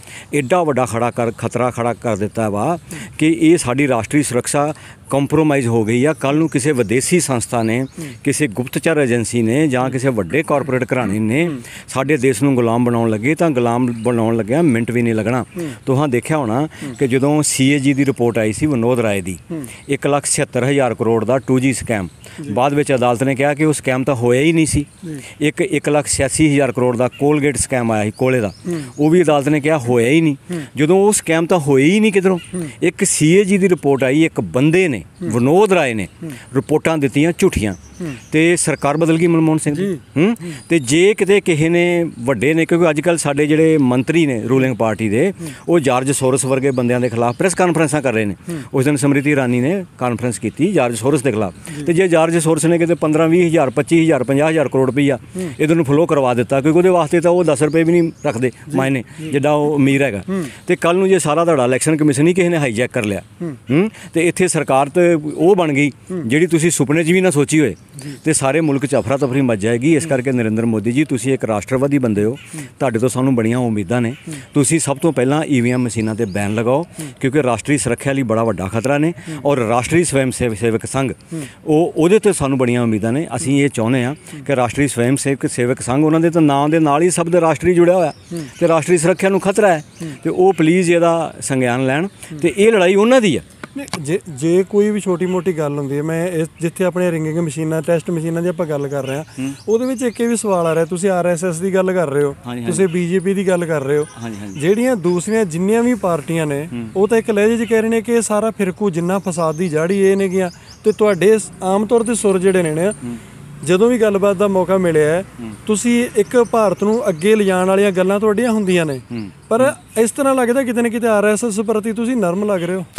Speaker 2: ਐਡਾ ਵੱਡਾ ਖੜਾ ਕਰ ਖਤਰਾ ਖੜਾ ਕਰ ਦਿੱਤਾ ਵਾ ਕਿ ਇਹ ਸਾਡੀ ਰਾਸ਼ਟਰੀ ਸੁਰੱਖਿਆ ਕੰਪਰੋਮਾਈਜ਼ ਹੋ ਗਈ ਆ। ਕੱਲ੍ਹ ਨੂੰ ਕਿਸੇ ਵਿਦੇਸ਼ੀ ਸੰਸਥਾ ਨੇ, ਕਿਸੇ ਗੁਪਤਚਰ ਏਜੰਸੀ ਨੇ ਜਾਂ ਕਿਸੇ ਵੱਡੇ ਕਾਰਪੋਰੇਟ ਘਰਾਣੇ ਨੇ ਸਾਡੇ ਦੇਸ਼ ਨੂੰ ਗੁਲਾਮ ਬਣਾਉਣ ਲੱਗੇ ਤਾਂ ਗੁਲਾਮ ਬਣਾਉਣ ਲੱਗਿਆ ਮਿੰਟ ਵੀ ਨਹੀਂ ਲੱਗਣਾ। ਤੁਹਾਂ ਦੇਖਿਆ ਹੋਣਾ ਕਿ ਜਦੋਂ ਸੀ ਏ ਜੀ ਦੀ ਰਿਪੋਰਟ ਆਈ ਸੀ ਵਿਨੋਦ ਰਾਏ ਦੀ, ਇੱਕ ਲੱਖ ਛਿਹੱਤਰ ਹਜ਼ਾਰ ਕਰੋੜ ਦਾ ਟੂ ਜੀ ਸਕੈਮ, ਬਾਅਦ ਵਿੱਚ ਅਦਾਲਤ ਨੇ ਕਿਹਾ ਕਿ ਉਹ ਸਕੈਮ ਤਾਂ ਹੋਇਆ ਹੀ ਨਹੀਂ ਸੀ। ਇੱਕ ਇੱਕ ਲੱਖ ਛਿਆਸੀ ਹਜ਼ਾਰ ਕਰੋੜ ਦਾ ਕੋਲਗੇਟ ਸਕੈਮ ਆਇਆ ਸੀ ਕੋਲੇ ਦਾ, ਉਹ ਵੀ ਅਦਾਲਤ ਨੇ ਕਿਹਾ ਹੋਇਆ ਹੀ ਨਹੀਂ। ਜਦੋਂ ਉਹ ਸਕੈਮ ਤਾਂ ਹੋਇਆ ਹੀ ਨਹੀਂ ਕਿਧਰੋਂ, ਇੱਕ ਸੀ ਏ ਜੀ ਦੀ ਰਿਪੋਰਟ ਆਈ, ਇੱਕ ਬੰਦੇ ਨੇ ਵਿਨੋਦ ਰਾਏ ਨੇ ਰਿਪੋਰਟਾਂ ਦਿੱਤੀਆਂ ਝੂਠੀਆਂ ਤੇ ਸਰਕਾਰ ਬਦਲ ਗਈ ਮਨਮੋਹਨ ਸਿੰਘ ਦੀ। ਹੂੰ ਤੇ ਜੇ ਕਿਤੇ ਕਿਸੇ ਨੇ ਵੱਡੇ ਨੇ, ਕਿਉਂਕਿ ਅੱਜ ਕੱਲ੍ਹ ਸਾਡੇ ਜਿਹੜੇ ਮੰਤਰੀ ਨੇ ਰੂਲਿੰਗ ਪਾਰਟੀ ਦੇ, ਉਹ ਜਾਰਜ ਸੋਰਸ ਵਰਗੇ ਬੰਦਿਆਂ ਦੇ ਖਿਲਾਫ ਪ੍ਰੈਸ ਕਾਨਫਰੰਸਾਂ ਕਰ ਰਹੇ ਨੇ। ਉਸ ਦਿਨ ਸਮ੍ਰਿਤੀ ਇਰਾਨੀ ਨੇ ਕਾਨਫਰੰਸ ਕੀਤੀ ਜਾਰਜ ਸੋਰਸ ਦੇ ਖਿਲਾਫ, ਤੇ ਜੇ ਜਾਰਜ ਸੋਰਸ ਨੇ ਕਿਤੇ ਪੰਦਰਾਂ ਵੀਹ ਹਜ਼ਾਰ ਪੱਚੀ ਹਜ਼ਾਰ ਪੰਜਾਹ ਹਜ਼ਾਰ ਕਰੋੜ ਰੁਪਈਆ ਇਹਦੇ ਨੂੰ ਫਲੋ ਕਰਵਾ ਦਿੱਤਾ, ਕਿਉਂਕਿ ਉਹਦੇ ਵਾਸਤੇ ਤਾਂ ਉਹ ਦਸ ਰੁਪਏ ਵੀ ਨਹੀਂ ਰੱਖਦੇ ਮਾਇਨੇ, ਜਿੱਦਾਂ ਉਹ ਅਮੀਰ ਹੈਗਾ। ਤੇ ਕੱਲ੍ਹ ਨੂੰ ਜੇ ਸਾਰਾ ਤੁਹਾਡਾ ਇਲੈਕਸ਼ਨ ਕਮਿਸ਼ਨ ਹੀ ਕਿਸੇ ਨੇ ਹਾਈਜੈਕ ਕਰ ਲਿਆ, ਹੂੰ ਤੇ ਇੱਥੇ ਸਰਕਾਰ ਤੇ ਉਹ ਬਣ ਗਈ ਜਿਹੜੀ ਤੁਸੀਂ ਸੁਪਨੇ 'ਚ ਵੀ ਨਾ ਸੋਚੀ ਹੋਏ, ਤੇ ਸਾਰੇ ਮੁਲਕ 'ਚ ਅਫਰਾ ਤਫਰੀ ਮਚ ਜਾਏਗੀ। ਇਸ ਕਰਕੇ ਨਰਿੰਦਰ ਮੋਦੀ ਜੀ, ਤੁਸੀਂ ਇੱਕ ਰਾਸ਼ਟਰਵਾਦੀ ਬੰਦੇ ਹੋ, ਤੁਹਾਡੇ ਤੋਂ ਸਾਨੂੰ ਬੜੀਆਂ ਉਮੀਦਾਂ ਨੇ। ਤੁਸੀਂ ਸਭ ਤੋਂ ਪਹਿਲਾਂ ਈ ਵੀ ਐਮ ਮਸ਼ੀਨਾਂ 'ਤੇ ਬੈਨ ਲਗਾਓ, ਕਿਉਂਕਿ ਰਾਸ਼ਟਰੀ ਸੁਰੱਖਿਆ ਲਈ ਬੜਾ ਵੱਡਾ ਖਤਰਾ ਨੇ। ਔਰ ਰਾਸ਼ਟਰੀ ਸਵੈਮ ਸੇਵਕ ਸੰਘ, ਉਹ ਉਹਦੇ 'ਤੇ ਸਾਨੂੰ ਬੜੀਆਂ ਉਮੀਦਾਂ ਨੇ। ਅਸੀਂ ਇਹ ਚਾਹੁੰਦੇ ਹਾਂ ਕਿ ਰਾਸ਼ਟਰੀ ਸਵੈਮ ਸੇਵਕ ਸੇਵਕ ਸੰਘ, ਉਹਨਾਂ ਦੇ ਤਾਂ ਨਾਂ ਦੇ ਨਾਲ ਹੀ ਸ਼ਬਦ ਰਾਸ਼ਟਰੀ ਜੁੜਿਆ ਹੋਇਆ, ਤੇ ਰਾਸ਼ਟਰੀ ਸੁਰੱਖਿਆ ਨੂੰ ਖਤਰਾ ਹੈ, ਤੇ ਉਹ ਪਲੀਜ਼ ਇਹਦਾ ਸੰਗਿਆਨ ਲੈਣ। ਤੇ ਇਹ ਲੜਾਈ ਉਹਨਾਂ ਦੀ ਆ।
Speaker 3: ਜੇ ਜੇ ਕੋਈ ਵੀ ਛੋਟੀ ਮੋਟੀ ਗੱਲ ਹੁੰਦੀ ਹੈ, ਮੈਂ ਇਸ ਜਿੱਥੇ ਆਪਣੇ ਰਿੰਗਿੰਗ ਮਸ਼ੀਨਾਂ, ਟੈਸਟ ਮਸ਼ੀਨਾਂ ਦੀ ਆਪਾਂ ਗੱਲ ਕਰ ਰਹੇ ਹਾਂ, ਉਹਦੇ ਵਿੱਚ ਇੱਕ ਇਹ ਵੀ ਸਵਾਲ ਆ ਰਿਹਾ, ਤੁਸੀਂ ਆਰ ਐਸ ਐਸ ਦੀ ਗੱਲ ਕਰ ਰਹੇ ਹੋ, ਤੁਸੀਂ ਬੀ ਜੇ ਪੀ ਦੀ ਗੱਲ ਕਰ ਰਹੇ ਹੋ, ਜਿਹੜੀਆਂ ਦੂਸਰੀਆਂ ਜਿੰਨੀਆਂ ਵੀ ਪਾਰਟੀਆਂ ਨੇ ਉਹ ਤਾਂ ਇੱਕ ਲਹਿਜੇ 'ਚ ਕਹਿ ਰਹੇ ਨੇ ਕਿ ਇਹ ਸਾਰਾ ਫਿਰਕੂ ਜਿੰਨਾ ਫਸਾਦ ਦੀ ਜਾੜੀ ਇਹ ਨੇਗੀਆਂ। ਤੇ ਤੁਹਾਡੇ ਆਮ ਤੌਰ 'ਤੇ ਸੁਰ ਜਿਹੜੇ ਨੇ ਨਾ, ਜਦੋਂ ਵੀ ਗੱਲਬਾਤ ਦਾ ਮੌਕਾ ਮਿਲਿਆ, ਤੁਸੀਂ ਇੱਕ ਭਾਰਤ ਨੂੰ ਅੱਗੇ ਲਿਜਾਣ ਵਾਲੀਆਂ ਗੱਲਾਂ ਤੁਹਾਡੀਆਂ ਹੁੰਦੀਆਂ ਨੇ, ਪਰ ਇਸ ਤਰ੍ਹਾਂ ਲੱਗਦਾ ਕਿਤੇ ਨਾ ਕਿਤੇ ਆਰ ਐਸ ਐਸ ਪ੍ਰਤੀ ਤੁਸੀਂ ਨਰਮ ਲੱਗ ਰਹੇ ਹੋ।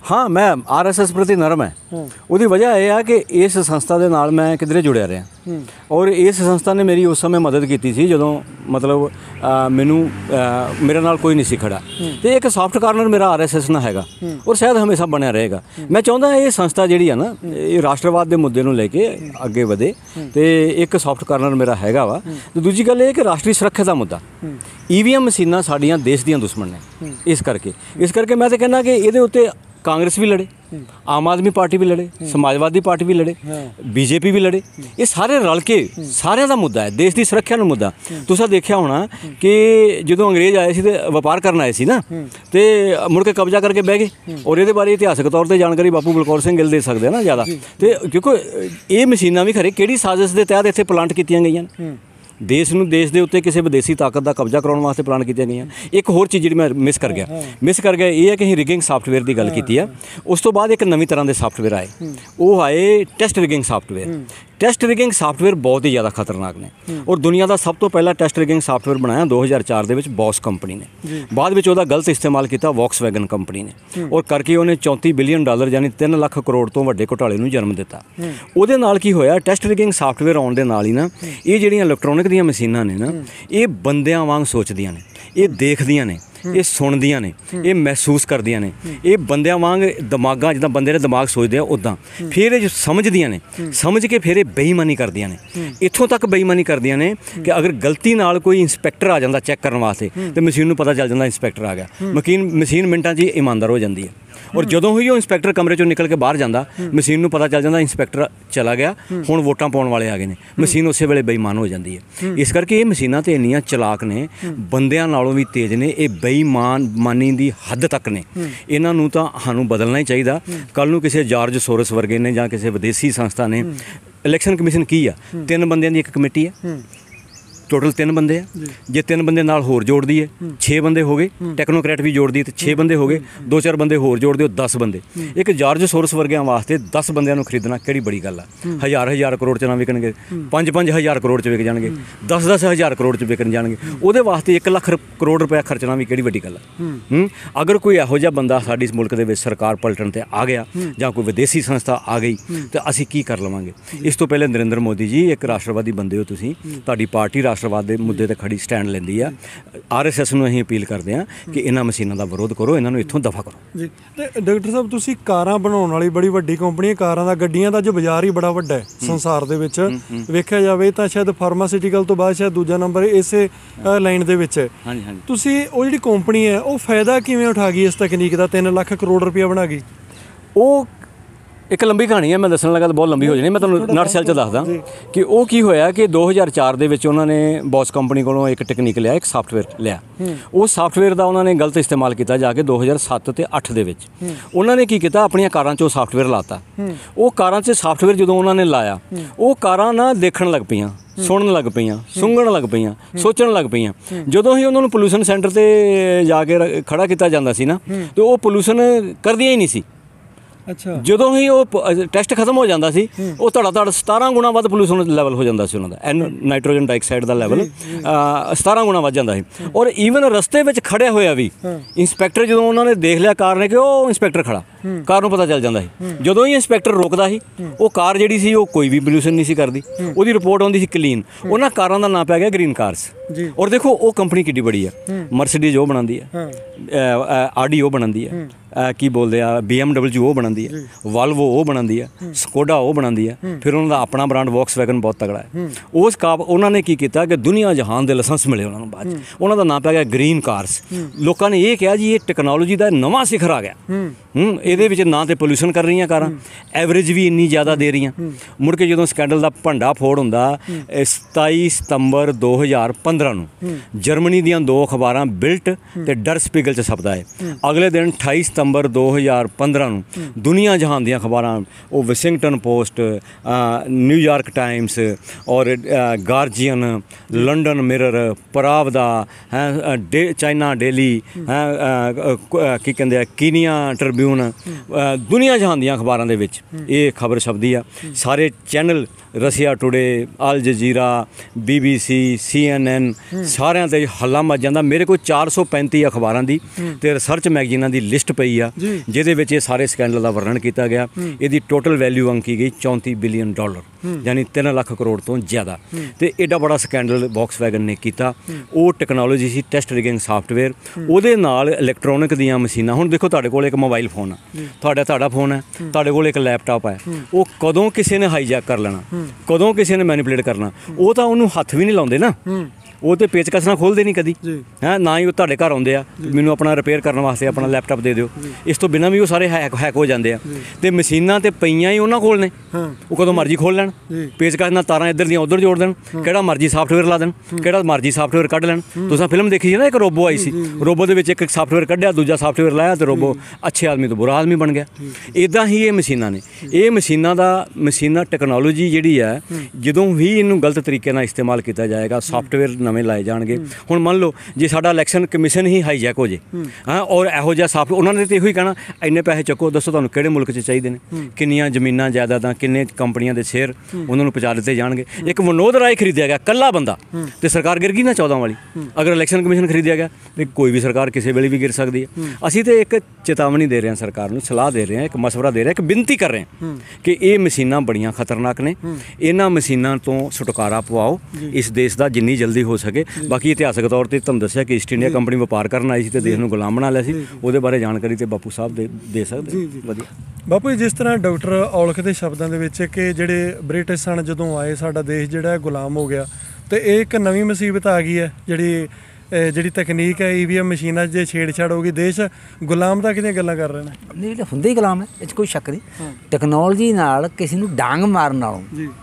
Speaker 2: ਹਾਂ, ਮੈਂ ਆਰ ਐਸ ਐਸ ਪ੍ਰਤੀ ਨਰਮ ਹੈ। ਉਹਦੀ ਵਜ੍ਹਾ ਇਹ ਆ ਕਿ ਇਸ ਸੰਸਥਾ ਦੇ ਨਾਲ ਮੈਂ ਕਿਧਰੇ ਜੁੜਿਆ ਰਿਹਾ ਔਰ ਇਸ ਸੰਸਥਾ ਨੇ ਮੇਰੀ ਉਸ ਸਮੇਂ ਮਦਦ ਕੀਤੀ ਸੀ ਜਦੋਂ ਮਤਲਬ ਮੈਨੂੰ ਮੇਰੇ ਨਾਲ ਕੋਈ ਨਹੀਂ ਸੀ ਖੜਾ, ਤੇ ਇੱਕ ਸੌਫਟ ਕਾਰਨਰ ਮੇਰਾ ਆਰ ਐਸ ਐਸ ਨਾਲ ਹੈਗਾ ਔਰ ਸ਼ਾਇਦ ਹਮੇਸ਼ਾ ਬਣਿਆ ਰਹੇਗਾ। ਮੈਂ ਚਾਹੁੰਦਾ ਇਹ ਸੰਸਥਾ ਜਿਹੜੀ ਆ ਨਾ, ਇਹ ਰਾਸ਼ਟਰਵਾਦ ਦੇ ਮੁੱਦੇ ਨੂੰ ਲੈ ਕੇ ਅੱਗੇ ਵਧੇ, ਤੇ ਇੱਕ ਸੌਫਟ ਕਾਰਨਰ ਮੇਰਾ ਹੈਗਾ ਵਾ। ਤੇ ਦੂਜੀ ਗੱਲ ਇਹ ਕਿ ਰਾਸ਼ਟਰੀ ਸੁਰੱਖਿਆ ਦਾ ਮੁੱਦਾ, ਈ ਵੀ ਐਮ ਮਸ਼ੀਨਾਂ ਸਾਡੀਆਂ ਦੇਸ਼ ਦੀਆਂ ਦੁਸ਼ਮਣ ਨੇ। ਇਸ ਕਰਕੇ ਇਸ ਕਰਕੇ ਮੈਂ ਤਾਂ ਕਹਿੰਦਾ ਕਿ ਇਹਦੇ ਉੱਤੇ ਕਾਂਗਰਸ ਵੀ ਲੜੇ, ਆਮ ਆਦਮੀ ਪਾਰਟੀ ਵੀ ਲੜੇ, ਸਮਾਜਵਾਦੀ ਪਾਰਟੀ ਵੀ ਲੜੇ, ਬੀਜੇਪੀ ਵੀ ਲੜੇ। ਇਹ ਸਾਰੇ ਰਲ ਕੇ ਸਾਰਿਆਂ ਦਾ ਮੁੱਦਾ ਹੈ, ਦੇਸ਼ ਦੀ ਸੁਰੱਖਿਆ ਨੂੰ ਮੁੱਦਾ। ਤੁਸੀਂ ਦੇਖਿਆ ਹੋਣਾ ਕਿ ਜਦੋਂ ਅੰਗਰੇਜ਼ ਆਏ ਸੀ ਤੇ ਵਪਾਰ ਕਰਨ ਆਏ ਸੀ ਨਾ, ਤੇ ਮੁੜ ਕੇ ਕਬਜ਼ਾ ਕਰਕੇ ਬਹਿ ਗਏ। ਔਰ ਇਹਦੇ ਬਾਰੇ ਇਤਿਹਾਸਕ ਤੌਰ ਤੇ ਜਾਣਕਾਰੀ ਬਾਪੂ ਬਲਕੌਰ ਸਿੰਘ ਗਿੱਲ ਦੇ ਸਕਦੇ ਆ ਨਾ ਜ਼ਿਆਦਾ। ਤੇ ਕਿਉਂਕਿ ਇਹ ਮਸ਼ੀਨਾਂ ਵੀ ਖਰੇ ਕਿਹੜੀ ਸਾਜ਼ਿਸ਼ ਦੇ ਤਹਿਤ ਇੱਥੇ ਪਲਾਂਟ ਕੀਤੀਆਂ ਗਈਆਂ ਨੇ, ਦੇਸ਼ ਨੂੰ ਦੇਸ਼ ਦੇ ਉੱਤੇ ਕਿਸੇ ਵਿਦੇਸ਼ੀ ਤਾਕਤ ਦਾ ਕਬਜ਼ਾ ਕਰਾਉਣ ਵਾਸਤੇ ਪਲਾਨ ਕੀਤੀਆਂ ਗਈਆਂ। ਇੱਕ ਹੋਰ ਚੀਜ਼ ਜਿਹੜੀ ਮੈਂ ਮਿਸ ਕਰ ਗਿਆ ਮਿਸ ਕਰ ਗਿਆ ਇਹ ਹੈ ਕਿ ਅਸੀਂ ਰਿਗਿੰਗ ਸਾਫਟਵੇਅਰ ਦੀ ਗੱਲ ਕੀਤੀ ਆ। ਉਸ ਤੋਂ ਬਾਅਦ ਇੱਕ ਨਵੀਂ ਤਰ੍ਹਾਂ ਦੇ ਸਾਫਟਵੇਅਰ ਆਏ, ਉਹ ਆਏ test rigging software. Test rigging software ਬਹੁਤ ਹੀ ਜ਼ਿਆਦਾ ਖਤਰਨਾਕ ਨੇ ਔਰ ਦੁਨੀਆ ਦਾ ਸਭ ਤੋਂ ਪਹਿਲਾ ਟੈਸਟ ਰਿਗਿੰਗ ਸਾਫਟਵੇਅਰ ਬਣਾਇਆ ਦੋ ਹਜ਼ਾਰ ਚਾਰ ਦੇ ਵਿੱਚ ਬੌਸ ਕੰਪਨੀ ਨੇ। ਬਾਅਦ ਵਿੱਚ ਉਹਦਾ ਗਲਤ ਇਸਤੇਮਾਲ ਕੀਤਾ ਵੌਕਸਵੈਗਨ ਕੰਪਨੀ ਨੇ ਔਰ ਕਰਕੇ ਉਹਨੇ ਚੌਂਤੀ ਬਿਲੀਅਨ ਡਾਲਰ ਯਾਨੀ ਤਿੰਨ ਲੱਖ ਕਰੋੜ ਤੋਂ ਵੱਡੇ ਘੁਟਾਲੇ ਨੂੰ ਜਨਮ ਦਿੱਤਾ। ਉਹਦੇ ਨਾਲ ਕੀ ਹੋਇਆ, ਟੈਸਟ ਰਿਗਿੰਗ ਸਾਫਟਵੇਅਰ ਆਉਣ ਦੇ ਨਾਲ ਹੀ ਨਾ ਇਹ ਜਿਹੜੀਆਂ ਇਲੈਕਟ੍ਰੋਨਿਕ ਦੀਆਂ ਮਸ਼ੀਨਾਂ ਨੇ ਨਾ, ਇਹ ਬੰਦਿਆਂ ਵਾਂਗ ਸੋਚਦੀਆਂ ਨੇ, ਇਹ ਦੇਖਦੀਆਂ ਨੇ, ਇਹ ਸੁਣਦੀਆਂ ਨੇ, ਇਹ ਮਹਿਸੂਸ ਕਰਦੀਆਂ ਨੇ, ਇਹ ਬੰਦਿਆਂ ਵਾਂਗ ਦਿਮਾਗਾਂ ਜਿੱਦਾਂ ਬੰਦੇ ਦੇ ਦਿਮਾਗ ਸੋਚਦੇ ਆ ਉੱਦਾਂ। ਫਿਰ ਇਹ ਸਮਝਦੀਆਂ ਨੇ, ਸਮਝ ਕੇ ਫਿਰ ਇਹ ਬੇਈਮਾਨੀ ਕਰਦੀਆਂ ਨੇ। ਇੱਥੋਂ ਤੱਕ ਬੇਈਮਾਨੀ ਕਰਦੀਆਂ ਨੇ ਕਿ ਅਗਰ ਗਲਤੀ ਨਾਲ ਕੋਈ ਇੰਸਪੈਕਟਰ ਆ ਜਾਂਦਾ ਚੈੱਕ ਕਰਨ ਵਾਸਤੇ ਤੇ ਮਸ਼ੀਨ ਨੂੰ ਪਤਾ ਚੱਲ ਜਾਂਦਾ ਇੰਸਪੈਕਟਰ ਆ ਗਿਆ, ਮਸ਼ੀਨ ਮਸ਼ੀਨ ਮਿੰਟਾਂ 'ਚ ਹੀ ਇਮਾਨਦਾਰ ਹੋ ਜਾਂਦੀ ਹੈ। ਔਰ ਜਦੋਂ ਹੀ ਉਹ ਇੰਸਪੈਕਟਰ ਕਮਰੇ 'ਚੋਂ ਨਿਕਲ ਕੇ ਬਾਹਰ ਜਾਂਦਾ, ਮਸ਼ੀਨ ਨੂੰ ਪਤਾ ਚੱਲ ਜਾਂਦਾ ਇੰਸਪੈਕਟਰ ਚਲਾ ਗਿਆ, ਹੁਣ ਵੋਟਾਂ ਪਾਉਣ ਵਾਲੇ ਆ ਗਏ ਨੇ, ਮਸ਼ੀਨ ਉਸੇ ਵੇਲੇ ਬੇਈਮਾਨ ਹੋ ਜਾਂਦੀ ਹੈ। ਇਸ ਕਰਕੇ ਇਹ ਮਸ਼ੀਨਾਂ ਤੇ ਇੰਨੀਆਂ ਚਲਾਕ ਨੇ, ਬੰਦਿਆਂ ਨਾਲੋਂ ਵੀ ਤੇਜ਼ ਨੇ, ਇਹ ਬੇਈਮਾਨ ਮਾਨੀ ਦੀ ਹੱਦ ਤੱਕ ਨੇ। ਇਹਨਾਂ ਨੂੰ ਤਾਂ ਸਾਨੂੰ ਬਦਲਣਾ ਹੀ ਚਾਹੀਦਾ। ਕੱਲ੍ਹ ਨੂੰ ਕਿਸੇ ਜਾਰਜ ਸੋਰਸ ਵਰਗੇ ਨੇ ਜਾਂ ਕਿਸੇ ਵਿਦੇਸ਼ੀ ਸੰਸਥਾ ਨੇ, ਇਲੈਕਸ਼ਨ ਕਮਿਸ਼ਨ ਕੀ ਆ, ਤਿੰਨ ਬੰਦਿਆਂ ਦੀ ਇੱਕ ਕਮੇਟੀ ਹੈ, ਟੋਟਲ ਤਿੰਨ ਬੰਦੇ ਆ। ਜੇ ਤਿੰਨ ਬੰਦੇ ਨਾਲ ਹੋਰ ਜੋੜਦੀ ਹੈ ਛੇ ਬੰਦੇ ਹੋ ਗਏ, ਟੈਕਨੋਕ੍ਰੈਟ ਵੀ ਜੋੜਦੀ ਤੇ ਛੇ ਬੰਦੇ ਹੋ ਗਏ, ਦੋ ਚਾਰ ਬੰਦੇ ਹੋਰ ਜੋੜ ਦਿਓ ਦਸ ਬੰਦੇ। ਇੱਕ ਜਾਰਜ ਸੋਰਸ ਵਰਗਿਆਂ ਵਾਸਤੇ ਦਸ ਬੰਦਿਆਂ ਨੂੰ ਖਰੀਦਣਾ ਕਿਹੜੀ ਬੜੀ ਗੱਲ ਆ। ਹਜ਼ਾਰ ਹਜ਼ਾਰ ਕਰੋੜ 'ਚ ਨਾ ਵਿਕਣਗੇ, ਪੰਜ ਪੰਜ ਹਜ਼ਾਰ ਕਰੋੜ 'ਚ ਵਿਕ ਜਾਣਗੇ, ਦਸ ਦਸ ਹਜ਼ਾਰ ਕਰੋੜ 'ਚ ਵਿਕਣ ਜਾਣਗੇ। ਉਹਦੇ ਵਾਸਤੇ ਇੱਕ ਲੱਖ ਕਰੋੜ ਰੁਪਇਆ ਖਰਚਣਾ ਵੀ ਕਿਹੜੀ ਵੱਡੀ ਗੱਲ ਆ। ਅਗਰ ਕੋਈ ਇਹੋ ਜਿਹਾ ਬੰਦਾ ਸਾਡੀ ਮੁਲਕ ਦੇ ਵਿੱਚ ਸਰਕਾਰ ਪਲਟਣ 'ਤੇ ਆ ਗਿਆ ਜਾਂ ਕੋਈ ਵਿਦੇਸ਼ੀ ਸੰਸਥਾ ਆ ਗਈ ਤਾਂ ਅਸੀਂ ਕੀ ਕਰ ਲਵਾਂਗੇ। ਇਸ ਤੋਂ ਪਹਿਲੇ ਨਰਿੰਦਰ ਮੋਦੀ ਜੀ ਇੱਕ ਰਾਸ਼ਟਰਵਾਦੀ ਬੰਦੇ ਹੋ ਤੁਸੀਂ, ਤੁਹਾਡੀ ਪਾਰਟੀ ਰਾਸ਼ਟਰਵਾਦ ਦੇ ਮੁੱਦੇ 'ਤੇ ਖੜੀ ਸਟੈਂਡ ਲੈਂਦੀ ਆ। ਆਰ ਐਸ ਐਸ ਨੂੰ ਅਸੀਂ ਅਪੀਲ ਕਰਦੇ ਹਾਂ ਕਿ ਇਹਨਾਂ ਮਸ਼ੀਨਾਂ ਦਾ ਵਿਰੋਧ ਕਰੋ, ਇਹਨਾਂ ਨੂੰ ਇੱਥੋਂ ਦਫਾ ਕਰੋ
Speaker 3: ਜੀ। ਤੇ ਡਾਕਟਰ ਸਾਹਿਬ, ਤੁਸੀਂ ਕਾਰਾਂ ਬਣਾਉਣ ਵਾਲੀ ਬੜੀ ਵੱਡੀ ਕੰਪਨੀ ਹੈ, ਕਾਰਾਂ ਦਾ ਗੱਡੀਆਂ ਦਾ ਜੋ ਬਾਜ਼ਾਰ ਹੀ ਬੜਾ ਵੱਡਾ ਹੈ ਸੰਸਾਰ ਦੇ ਵਿੱਚ ਵੇਖਿਆ ਜਾਵੇ ਤਾਂ ਸ਼ਾਇਦ ਫਾਰਮਾਸਿਊਟੀਕਲ ਤੋਂ ਬਾਅਦ ਸ਼ਾਇਦ ਦੂਜਾ ਨੰਬਰ ਇਸੇ ਲਾਈਨ ਦੇ ਵਿੱਚ ਹੈ।
Speaker 2: ਹਾਂਜੀ ਹਾਂਜੀ।
Speaker 3: ਤੁਸੀਂ ਉਹ ਜਿਹੜੀ ਕੰਪਨੀ ਹੈ ਉਹ ਫਾਇਦਾ ਕਿਵੇਂ ਉਠਾ ਗਈ ਇਸ ਤਕਨੀਕ ਦਾ, ਤਿੰਨ ਲੱਖ ਕਰੋੜ ਰੁਪਇਆ ਬਣਾ ਗਈ?
Speaker 2: ਉਹ ਇੱਕ ਲੰਬੀ ਕਹਾਣੀ ਹੈ, ਮੈਂ ਦੱਸਣ ਲੱਗਾ ਤਾਂ ਬਹੁਤ ਲੰਬੀ ਹੋ ਜਾਣੀ। ਮੈਂ ਤੁਹਾਨੂੰ ਨਟਸ਼ੈਲ 'ਚ ਦੱਸਦਾ ਕਿ ਉਹ ਕੀ ਹੋਇਆ ਕਿ ਦੋ ਹਜ਼ਾਰ ਚਾਰ ਦੇ ਵਿੱਚ ਉਹਨਾਂ ਨੇ ਬੌਸ ਕੰਪਨੀ ਕੋਲੋਂ ਇੱਕ ਟੈਕਨੀਕ ਲਿਆ, ਇੱਕ ਸਾਫਟਵੇਅਰ ਲਿਆ। ਉਹ ਸਾਫਟਵੇਅਰ ਦਾ ਉਹਨਾਂ ਨੇ ਗਲਤ ਇਸਤੇਮਾਲ ਕੀਤਾ ਜਾ ਕੇ ਦੋ ਹਜ਼ਾਰ ਸੱਤ ਤੇ ਅੱਠ ਦੇ ਵਿੱਚ। ਉਹਨਾਂ ਨੇ ਕੀ ਕੀਤਾ, ਆਪਣੀਆਂ ਕਾਰਾਂ 'ਚ ਉਹ ਸਾਫਟਵੇਅਰ ਲਾਤਾ। ਉਹ ਕਾਰਾਂ 'ਚ ਸਾਫਟਵੇਅਰ ਜਦੋਂ ਉਹਨਾਂ ਨੇ ਲਾਇਆ, ਉਹ ਕਾਰਾਂ ਨਾ ਦੇਖਣ ਲੱਗ ਪਈਆਂ, ਸੁਣਨ ਲੱਗ ਪਈਆਂ, ਸੁੰਘਣ ਲੱਗ ਪਈਆਂ, ਸੋਚਣ ਲੱਗ ਪਈਆਂ। ਜਦੋਂ ਹੀ ਉਹਨਾਂ ਨੂੰ ਪੋਲੂਸ਼ਨ ਸੈਂਟਰ 'ਤੇ ਜਾ ਕੇ ਖੜਾ ਕੀਤਾ ਜਾਂਦਾ ਸੀ ਨਾ, ਤੇ ਉਹ ਪੋਲੂਸ਼ਨ ਕਰਦੀਆਂ ਹੀ ਨਹੀਂ ਸੀ।
Speaker 3: ਅੱਛਾ।
Speaker 2: ਜਦੋਂ ਹੀ ਉਹ ਟੈਸਟ ਖਤਮ ਹੋ ਜਾਂਦਾ ਸੀ, ਉਹ ਧੜਾ ਧੜ ਸਤਾਰਾਂ ਗੁਣਾ ਵੱਧ ਪੋਲੂਸ਼ਨ ਲੈਵਲ ਹੋ ਜਾਂਦਾ ਸੀ ਉਹਨਾਂ ਦਾ, ਐਨ ਨਾਈਟ੍ਰੋਜਨ ਡਾਈਆਕਸਾਈਡ ਦਾ ਲੈਵਲ ਸਤਾਰਾਂ ਗੁਣਾ ਵੱਧ ਜਾਂਦਾ ਸੀ। ਔਰ ਈਵਨ ਰਸਤੇ ਵਿੱਚ ਖੜਿਆ ਹੋਇਆ ਵੀ ਇੰਸਪੈਕਟਰ ਜਦੋਂ ਉਹਨਾਂ ਨੇ ਦੇਖ ਲਿਆ ਕਾਰ ਨੇ ਕਿ ਉਹ ਇੰਸਪੈਕਟਰ ਖੜਾ, ਕਾਰ ਨੂੰ ਪਤਾ ਚੱਲ ਜਾਂਦਾ ਸੀ। ਜਦੋਂ ਹੀ ਇੰਸਪੈਕਟਰ ਰੋਕਦਾ ਸੀ, ਉਹ ਕਾਰ ਜਿਹੜੀ ਸੀ ਉਹ ਕੋਈ ਵੀ ਪੋਲੂਸ਼ਨ ਨਹੀਂ ਸੀ ਕਰਦੀ, ਉਹਦੀ ਰਿਪੋਰਟ ਆਉਂਦੀ ਸੀ ਕਲੀਨ। ਉਹਨਾਂ ਕਾਰਾਂ ਦਾ ਨਾਂ ਪੈ ਗਿਆ ਗ੍ਰੀਨ ਕਾਰਸ। ਔਰ ਦੇਖੋ ਉਹ ਕੰਪਨੀ ਕਿੱਡੀ ਬੜੀ ਆ, ਮਰਸੀਡੀਜ਼ ਉਹ ਬਣਾਉਂਦੀ ਹੈ, ਆਡੀ ਉਹ ਬਣਾਉਂਦੀ ਹੈ, ਕੀ ਬੋਲਦੇ ਆ ਬੀ ਐਮ ਡਬਲਯੂ ਉਹ ਬਣਾਉਂਦੀ ਹੈ, ਵਾਲਵੋ ਉਹ ਬਣਾਉਂਦੀ ਹੈ, ਸਕੋਡਾ ਉਹ ਬਣਾਉਂਦੀ ਹੈ। ਫਿਰ ਉਹਨਾਂ ਦਾ ਆਪਣਾ ਬ੍ਰਾਂਡ ਵੌਕਸਵੈਗਨ ਬਹੁਤ ਤਗੜਾ ਹੈ। ਉਸ ਕਾਪ ਉਹਨਾਂ ਨੇ ਕੀ ਕੀਤਾ ਕਿ ਦੁਨੀਆ ਜਹਾਨ ਦੇ ਲਾਇਸੈਂਸ ਮਿਲੇ ਉਹਨਾਂ ਨੂੰ। ਬਾਅਦ 'ਚ ਉਹਨਾਂ ਦਾ ਨਾਂ ਪੈ ਗਿਆ ਗ੍ਰੀਨ ਕਾਰਸ। ਲੋਕਾਂ ਨੇ ਇਹ ਕਿਹਾ ਜੀ ਇਹ ਟੈਕਨੋਲੋਜੀ ਦਾ ਨਵਾਂ ਸਿਖਰ ਆ ਗਿਆ। ਹੂੰ ਇਹਦੇ ਵਿੱਚ ਨਾ ਤੇ ਪੋਲੂਸ਼ਨ ਕਰ ਰਹੀਆਂ ਕਾਰਾਂ, ਐਵਰੇਜ ਵੀ ਇੰਨੀ ਜ਼ਿਆਦਾ ਦੇ ਰਹੀਆਂ। ਮੁੜ ਕੇ ਜਦੋਂ ਸਕੈਂਡਲ ਦਾ ਭੰਡਾ ਫੋੜ ਹੁੰਦਾ, ਸਤਾਈ ਸਤੰਬਰ ਦੋ ਹਜ਼ਾਰ ਪੰਦਰਾਂ ਨੂੰ ਜਰਮਨੀ ਦੀਆਂ ਦੋ ਅਖਬਾਰਾਂ ਬਿਲਟ ਤੇ ਡਰ ਸਪੀਗਲ 'ਚ ਛਪਦਾ ਹੈ। ਅਗਲੇ ਦਿਨ ਅਠਾਈ ਸਤੰਬਰ ਦੋ ਹਜ਼ਾਰ ਪੰਦਰਾਂ ਨੂੰ ਦੁਨੀਆ ਜਹਾਨ ਦੀਆਂ ਅਖਬਾਰਾਂ, ਉਹ ਵਾਸ਼ਿੰਗਟਨ ਪੋਸਟ, ਨਿਊਯਾਰਕ ਟਾਈਮਸ ਔਰ ਗਾਰਜੀਅਨ, ਲੰਡਨ ਮਿਰਰ, ਪਰਾਵਦਾ ਹੈ, ਡੇ ਚਾਈਨਾ ਡੇਲੀ ਹੈ, ਕੀ ਕਹਿੰਦੇ ਆ ਕੀਨੀਆ ਟ੍ਰਿਬਿਊਨ ਟ੍ਰਿਬਿਊਨ ਦੁਨੀਆ ਜਹਾਨ ਦੀਆਂ ਅਖਬਾਰਾਂ ਦੇ ਵਿੱਚ ਇਹ ਖਬਰ ਛਪਦੀ ਆ। ਸਾਰੇ channel Russia Today, Al Jazeera, B B C, C N N ਸਾਰਿਆਂ 'ਤੇ ਹੱਲਾ ਮੱਚ ਜਾਂਦਾ। ਮੇਰੇ ਕੋਲ ਚਾਰ ਸੌ ਪੈਂਤੀ ਅਖਬਾਰਾਂ ਦੀ ਅਤੇ ਰਿਸਰਚ ਮੈਗਜ਼ੀਨਾਂ ਦੀ ਲਿਸਟ ਪਈ ਆ ਜਿਹਦੇ ਵਿੱਚ ਇਹ ਸਾਰੇ ਸਕੈਂਡਲ ਦਾ ਵਰਣਨ ਕੀਤਾ ਗਿਆ। ਇਹਦੀ ਟੋਟਲ ਵੈਲਿਊ ਅੰਕੀ ਗਈ ਚੌਂਤੀ ਬਿਲੀਅਨ ਡਾਲਰ, ਯਾਨੀ ਤਿੰਨ ਲੱਖ ਕਰੋੜ ਤੋਂ ਜ਼ਿਆਦਾ। ਅਤੇ ਐਡਾ ਬੜਾ ਸਕੈਂਡਲ ਵੌਕਸਵੈਗਨ ਨੇ ਕੀਤਾ। ਉਹ ਟੈਕਨੋਲੋਜੀ ਸੀ ਟੈਸਟ ਰਿਗਿੰਗ ਸਾਫਟਵੇਅਰ, ਉਹਦੇ ਨਾਲ ਇਲੈਕਟ੍ਰੋਨਿਕ ਦੀਆਂ ਮਸ਼ੀਨਾਂ। ਹੁਣ ਦੇਖੋ ਤੁਹਾਡੇ ਕੋਲ ਇੱਕ ਮੋਬਾਈਲ ਫੋਨ ਆ, ਤੁਹਾਡਾ ਤੁਹਾਡਾ ਫੋਨ ਹੈ, ਤੁਹਾਡੇ ਕੋਲ ਇੱਕ ਲੈਪਟਾਪ ਹੈ, ਉਹ ਕਦੋਂ ਕਿਸੇ ਨੇ ਹਾਈਜੈਕ ਕਰ ਲੈਣਾ, ਕਦੋਂ ਕਿਸੇ ਨੇ ਮੈਨੀਪੂਲੇਟ ਕਰਨਾ, ਉਹ ਤਾਂ ਉਹਨੂੰ ਹੱਥ ਵੀ ਨਹੀਂ ਲਾਉਂਦੇ ਨਾ। ਉਹ ਤੇ ਪੇਚਕਸ ਨਾਲ ਖੋਲ੍ਹਦੇ ਨਹੀਂ ਕਦੀ ਹੈ ਨਾ ਹੀ ਉਹ ਤੁਹਾਡੇ ਘਰ ਆਉਂਦੇ ਆ ਮੈਨੂੰ ਆਪਣਾ ਰਿਪੇਅਰ ਕਰਨ ਵਾਸਤੇ ਆਪਣਾ ਲੈਪਟਾਪ ਦੇ ਦਿਓ। ਇਸ ਤੋਂ ਬਿਨਾਂ ਵੀ ਉਹ ਸਾਰੇ ਹੈਕ ਹੈਕ ਹੋ ਜਾਂਦੇ ਆ। ਅਤੇ ਮਸ਼ੀਨਾਂ ਤੇ ਪਈਆਂ ਹੀ ਉਹਨਾਂ ਕੋਲ ਨੇ, ਉਹ ਕਦੋਂ ਮਰਜ਼ੀ ਖੋਲ੍ਹ ਲੈਣ, ਪੇਚਕਸ ਨਾਲ ਤਾਰਾਂ ਇੱਧਰ ਦੀਆਂ ਉੱਧਰ ਜੋੜ ਦੇਣ, ਕਿਹੜਾ ਮਰਜ਼ੀ ਸਾਫਟਵੇਅਰ ਲਾ ਦੇਣ, ਕਿਹੜਾ ਮਰਜ਼ੀ ਸਾਫਟਵੇਅਰ ਕੱਢ ਲੈਣ। ਤੁਸੀਂ ਫਿਲਮ ਦੇਖੀ ਸੀ ਨਾ, ਇੱਕ ਰੋਬੋ ਆਈ ਸੀ, ਰੋਬੋ ਦੇ ਵਿੱਚ ਇੱਕ ਸਾਫਟਵੇਅਰ ਕੱਢਿਆ, ਦੂਜਾ ਸਾਫਟਵੇਅਰ ਲਾਇਆ ਅਤੇ ਰੋਬੋ ਅੱਛੇ ਆਦਮੀ ਤੋਂ ਬੁਰਾ ਆਦਮੀ ਬਣ ਗਿਆ। ਇੱਦਾਂ ਹੀ ਇਹ ਮਸ਼ੀਨਾਂ ਨੇ। ਇਹ ਮਸ਼ੀਨਾਂ ਦਾ ਮਸ਼ੀਨਾਂ ਟੈਕਨੋਲੋਜੀ ਜਿਹੜੀ ਹੈ, ਜਦੋਂ ਵੀ ਇਹਨੂੰ ਗਲਤ ਤਰੀਕੇ ਨਾਲ ਇਸਤੇਮਾਲ ਕੀਤਾ ਜਾਏਗਾ, ਸਾਫਟਵੇਅਰ ਨਵੇਂ ਲਾਏ ਜਾਣਗੇ। ਹੁਣ ਮੰਨ ਲਓ ਜੇ ਸਾਡਾ ਇਲੈਕਸ਼ਨ ਕਮਿਸ਼ਨ ਹੀ ਹਾਈਜੈਕ ਹੋ ਜੇ ਹਾਂ, ਔਰ ਇਹੋ ਜਿਹਾ ਸਾਫਟ ਉਹਨਾਂ ਨੇ ਤਾਂ ਇਹੋ ਹੀ ਕਹਿਣਾ ਇੰਨੇ ਪੈਸੇ ਚੱਕੋ, ਦੱਸੋ ਤੁਹਾਨੂੰ ਕਿਹੜੇ ਮੁਲਕ 'ਚ ਚਾਹੀਦੇ ਨੇ, ਕਿੰਨੀਆਂ ਜ਼ਮੀਨਾਂ ਜਾਇਦਾਦਾਂ, ਕਿੰਨੇ ਕੰਪਨੀਆਂ ਦੇ ਸ਼ੇਅਰ ਉਹਨਾਂ ਨੂੰ ਪਹੁੰਚਾ ਦਿੱਤੇ ਜਾਣਗੇ। ਇੱਕ ਵਿਨੋਦ ਰਾਏ ਖਰੀਦਿਆ ਗਿਆ ਇਕੱਲਾ ਬੰਦਾ ਅਤੇ ਸਰਕਾਰ ਗਿਰ ਗਈ ਨਾ ਚੌਦਾਂ ਵਾਲੀ। ਅਗਰ ਇਲੈਕਸ਼ਨ ਕਮਿਸ਼ਨ ਖਰੀਦਿਆ ਗਿਆ ਵੀ ਕੋਈ ਵੀ ਸਰਕਾਰ ਕਿਸੇ ਵੇਲੇ ਵੀ ਗਿਰ ਸਕਦੀ ਹੈ। ਅਸੀਂ ਤਾਂ ਇੱਕ ਚੇਤਾਵਨੀ ਦੇ ਰਹੇ ਹਾਂ ਸਰਕਾਰ ਨੂੰ, ਸਲਾਹ ਦੇ ਰਹੇ ਹਾਂ, ਇੱਕ ਮਸ਼ਵਰਾ ਦੇ ਰਹੇ ਹਾਂ, ਇੱਕ ਬੇਨਤੀ ਕਰ ਰਹੇ ਹਾਂ ਕਿ ਇਹ ਮਸ਼ੀਨਾਂ ਬੜੀਆਂ ਖਤਰਨਾਕ ਨੇ। ਇਹਨਾਂ ਮਸ਼ੀਨਾਂ ਤੋਂ ਛੁਟਕਾਰਾ ਪਵਾਓ ਇਸ ਦੇਸ਼ ਦਾ ਜਿੰਨੀ ਜਲਦੀ ਹੋ ਸਕੇ। ਬਾਕੀ ਇਤਿਹਾਸਕ ਤੌਰ 'ਤੇ ਤੁਹਾਨੂੰ ਦੱਸਿਆ ਕਿ ਈਸਟ ਇੰਡੀਆ ਕੰਪਨੀ ਵਪਾਰ ਕਰਨ ਆਈ ਸੀ ਅਤੇ ਦੇਸ਼ ਨੂੰ ਗੁਲਾਮ ਬਣਾ ਲਿਆ ਸੀ। ਉਹਦੇ ਬਾਰੇ ਜਾਣਕਾਰੀ ਤੇ ਬਾਪੂ ਸਾਹਿਬ ਦੇ ਦੇ ਸਕਦੇ ਵਧੀਆ।
Speaker 3: ਬਾਪੂ ਜੀ, ਜਿਸ ਤਰ੍ਹਾਂ ਡਾਕਟਰ ਔਲਖ ਦੇ ਸ਼ਬਦਾਂ ਦੇ ਵਿੱਚ ਕਿ ਜਿਹੜੇ ਬ੍ਰਿਟਿਸ਼ ਸਨ ਜਦੋਂ ਆਏ, ਸਾਡਾ ਦੇਸ਼ ਜਿਹੜਾ ਗੁਲਾਮ ਹੋ ਗਿਆ, ਅਤੇ ਇਹ ਇੱਕ ਨਵੀਂ ਮੁਸੀਬਤ ਆ ਗਈ ਹੈ ਜਿਹੜੀ ਜਿਹੜੀ ਤਕਨੀਕ ਹੈ ਈ ਵੀ ਐਮ ਮਸ਼ੀਨਾਂ 'ਚ ਜੇ ਛੇੜਛਾੜ ਹੋ ਗਈ, ਦੇਸ਼ ਗੁਲਾਮ ਤੱਕ ਦੀਆਂ ਗੱਲਾਂ ਕਰ ਰਹੇ ਨੇ।
Speaker 1: ਨਹੀਂ, ਹੁੰਦੇ ਹੀ ਗੁਲਾਮ ਹੈ, ਇਹ 'ਚ ਕੋਈ ਸ਼ੱਕ ਨਹੀਂ। ਟੈਕਨੋਲੋਜੀ ਨਾਲ ਕਿਸੇ ਨੂੰ ਡਾਂਗ ਮਾਰਨ ਨਾਲੋਂ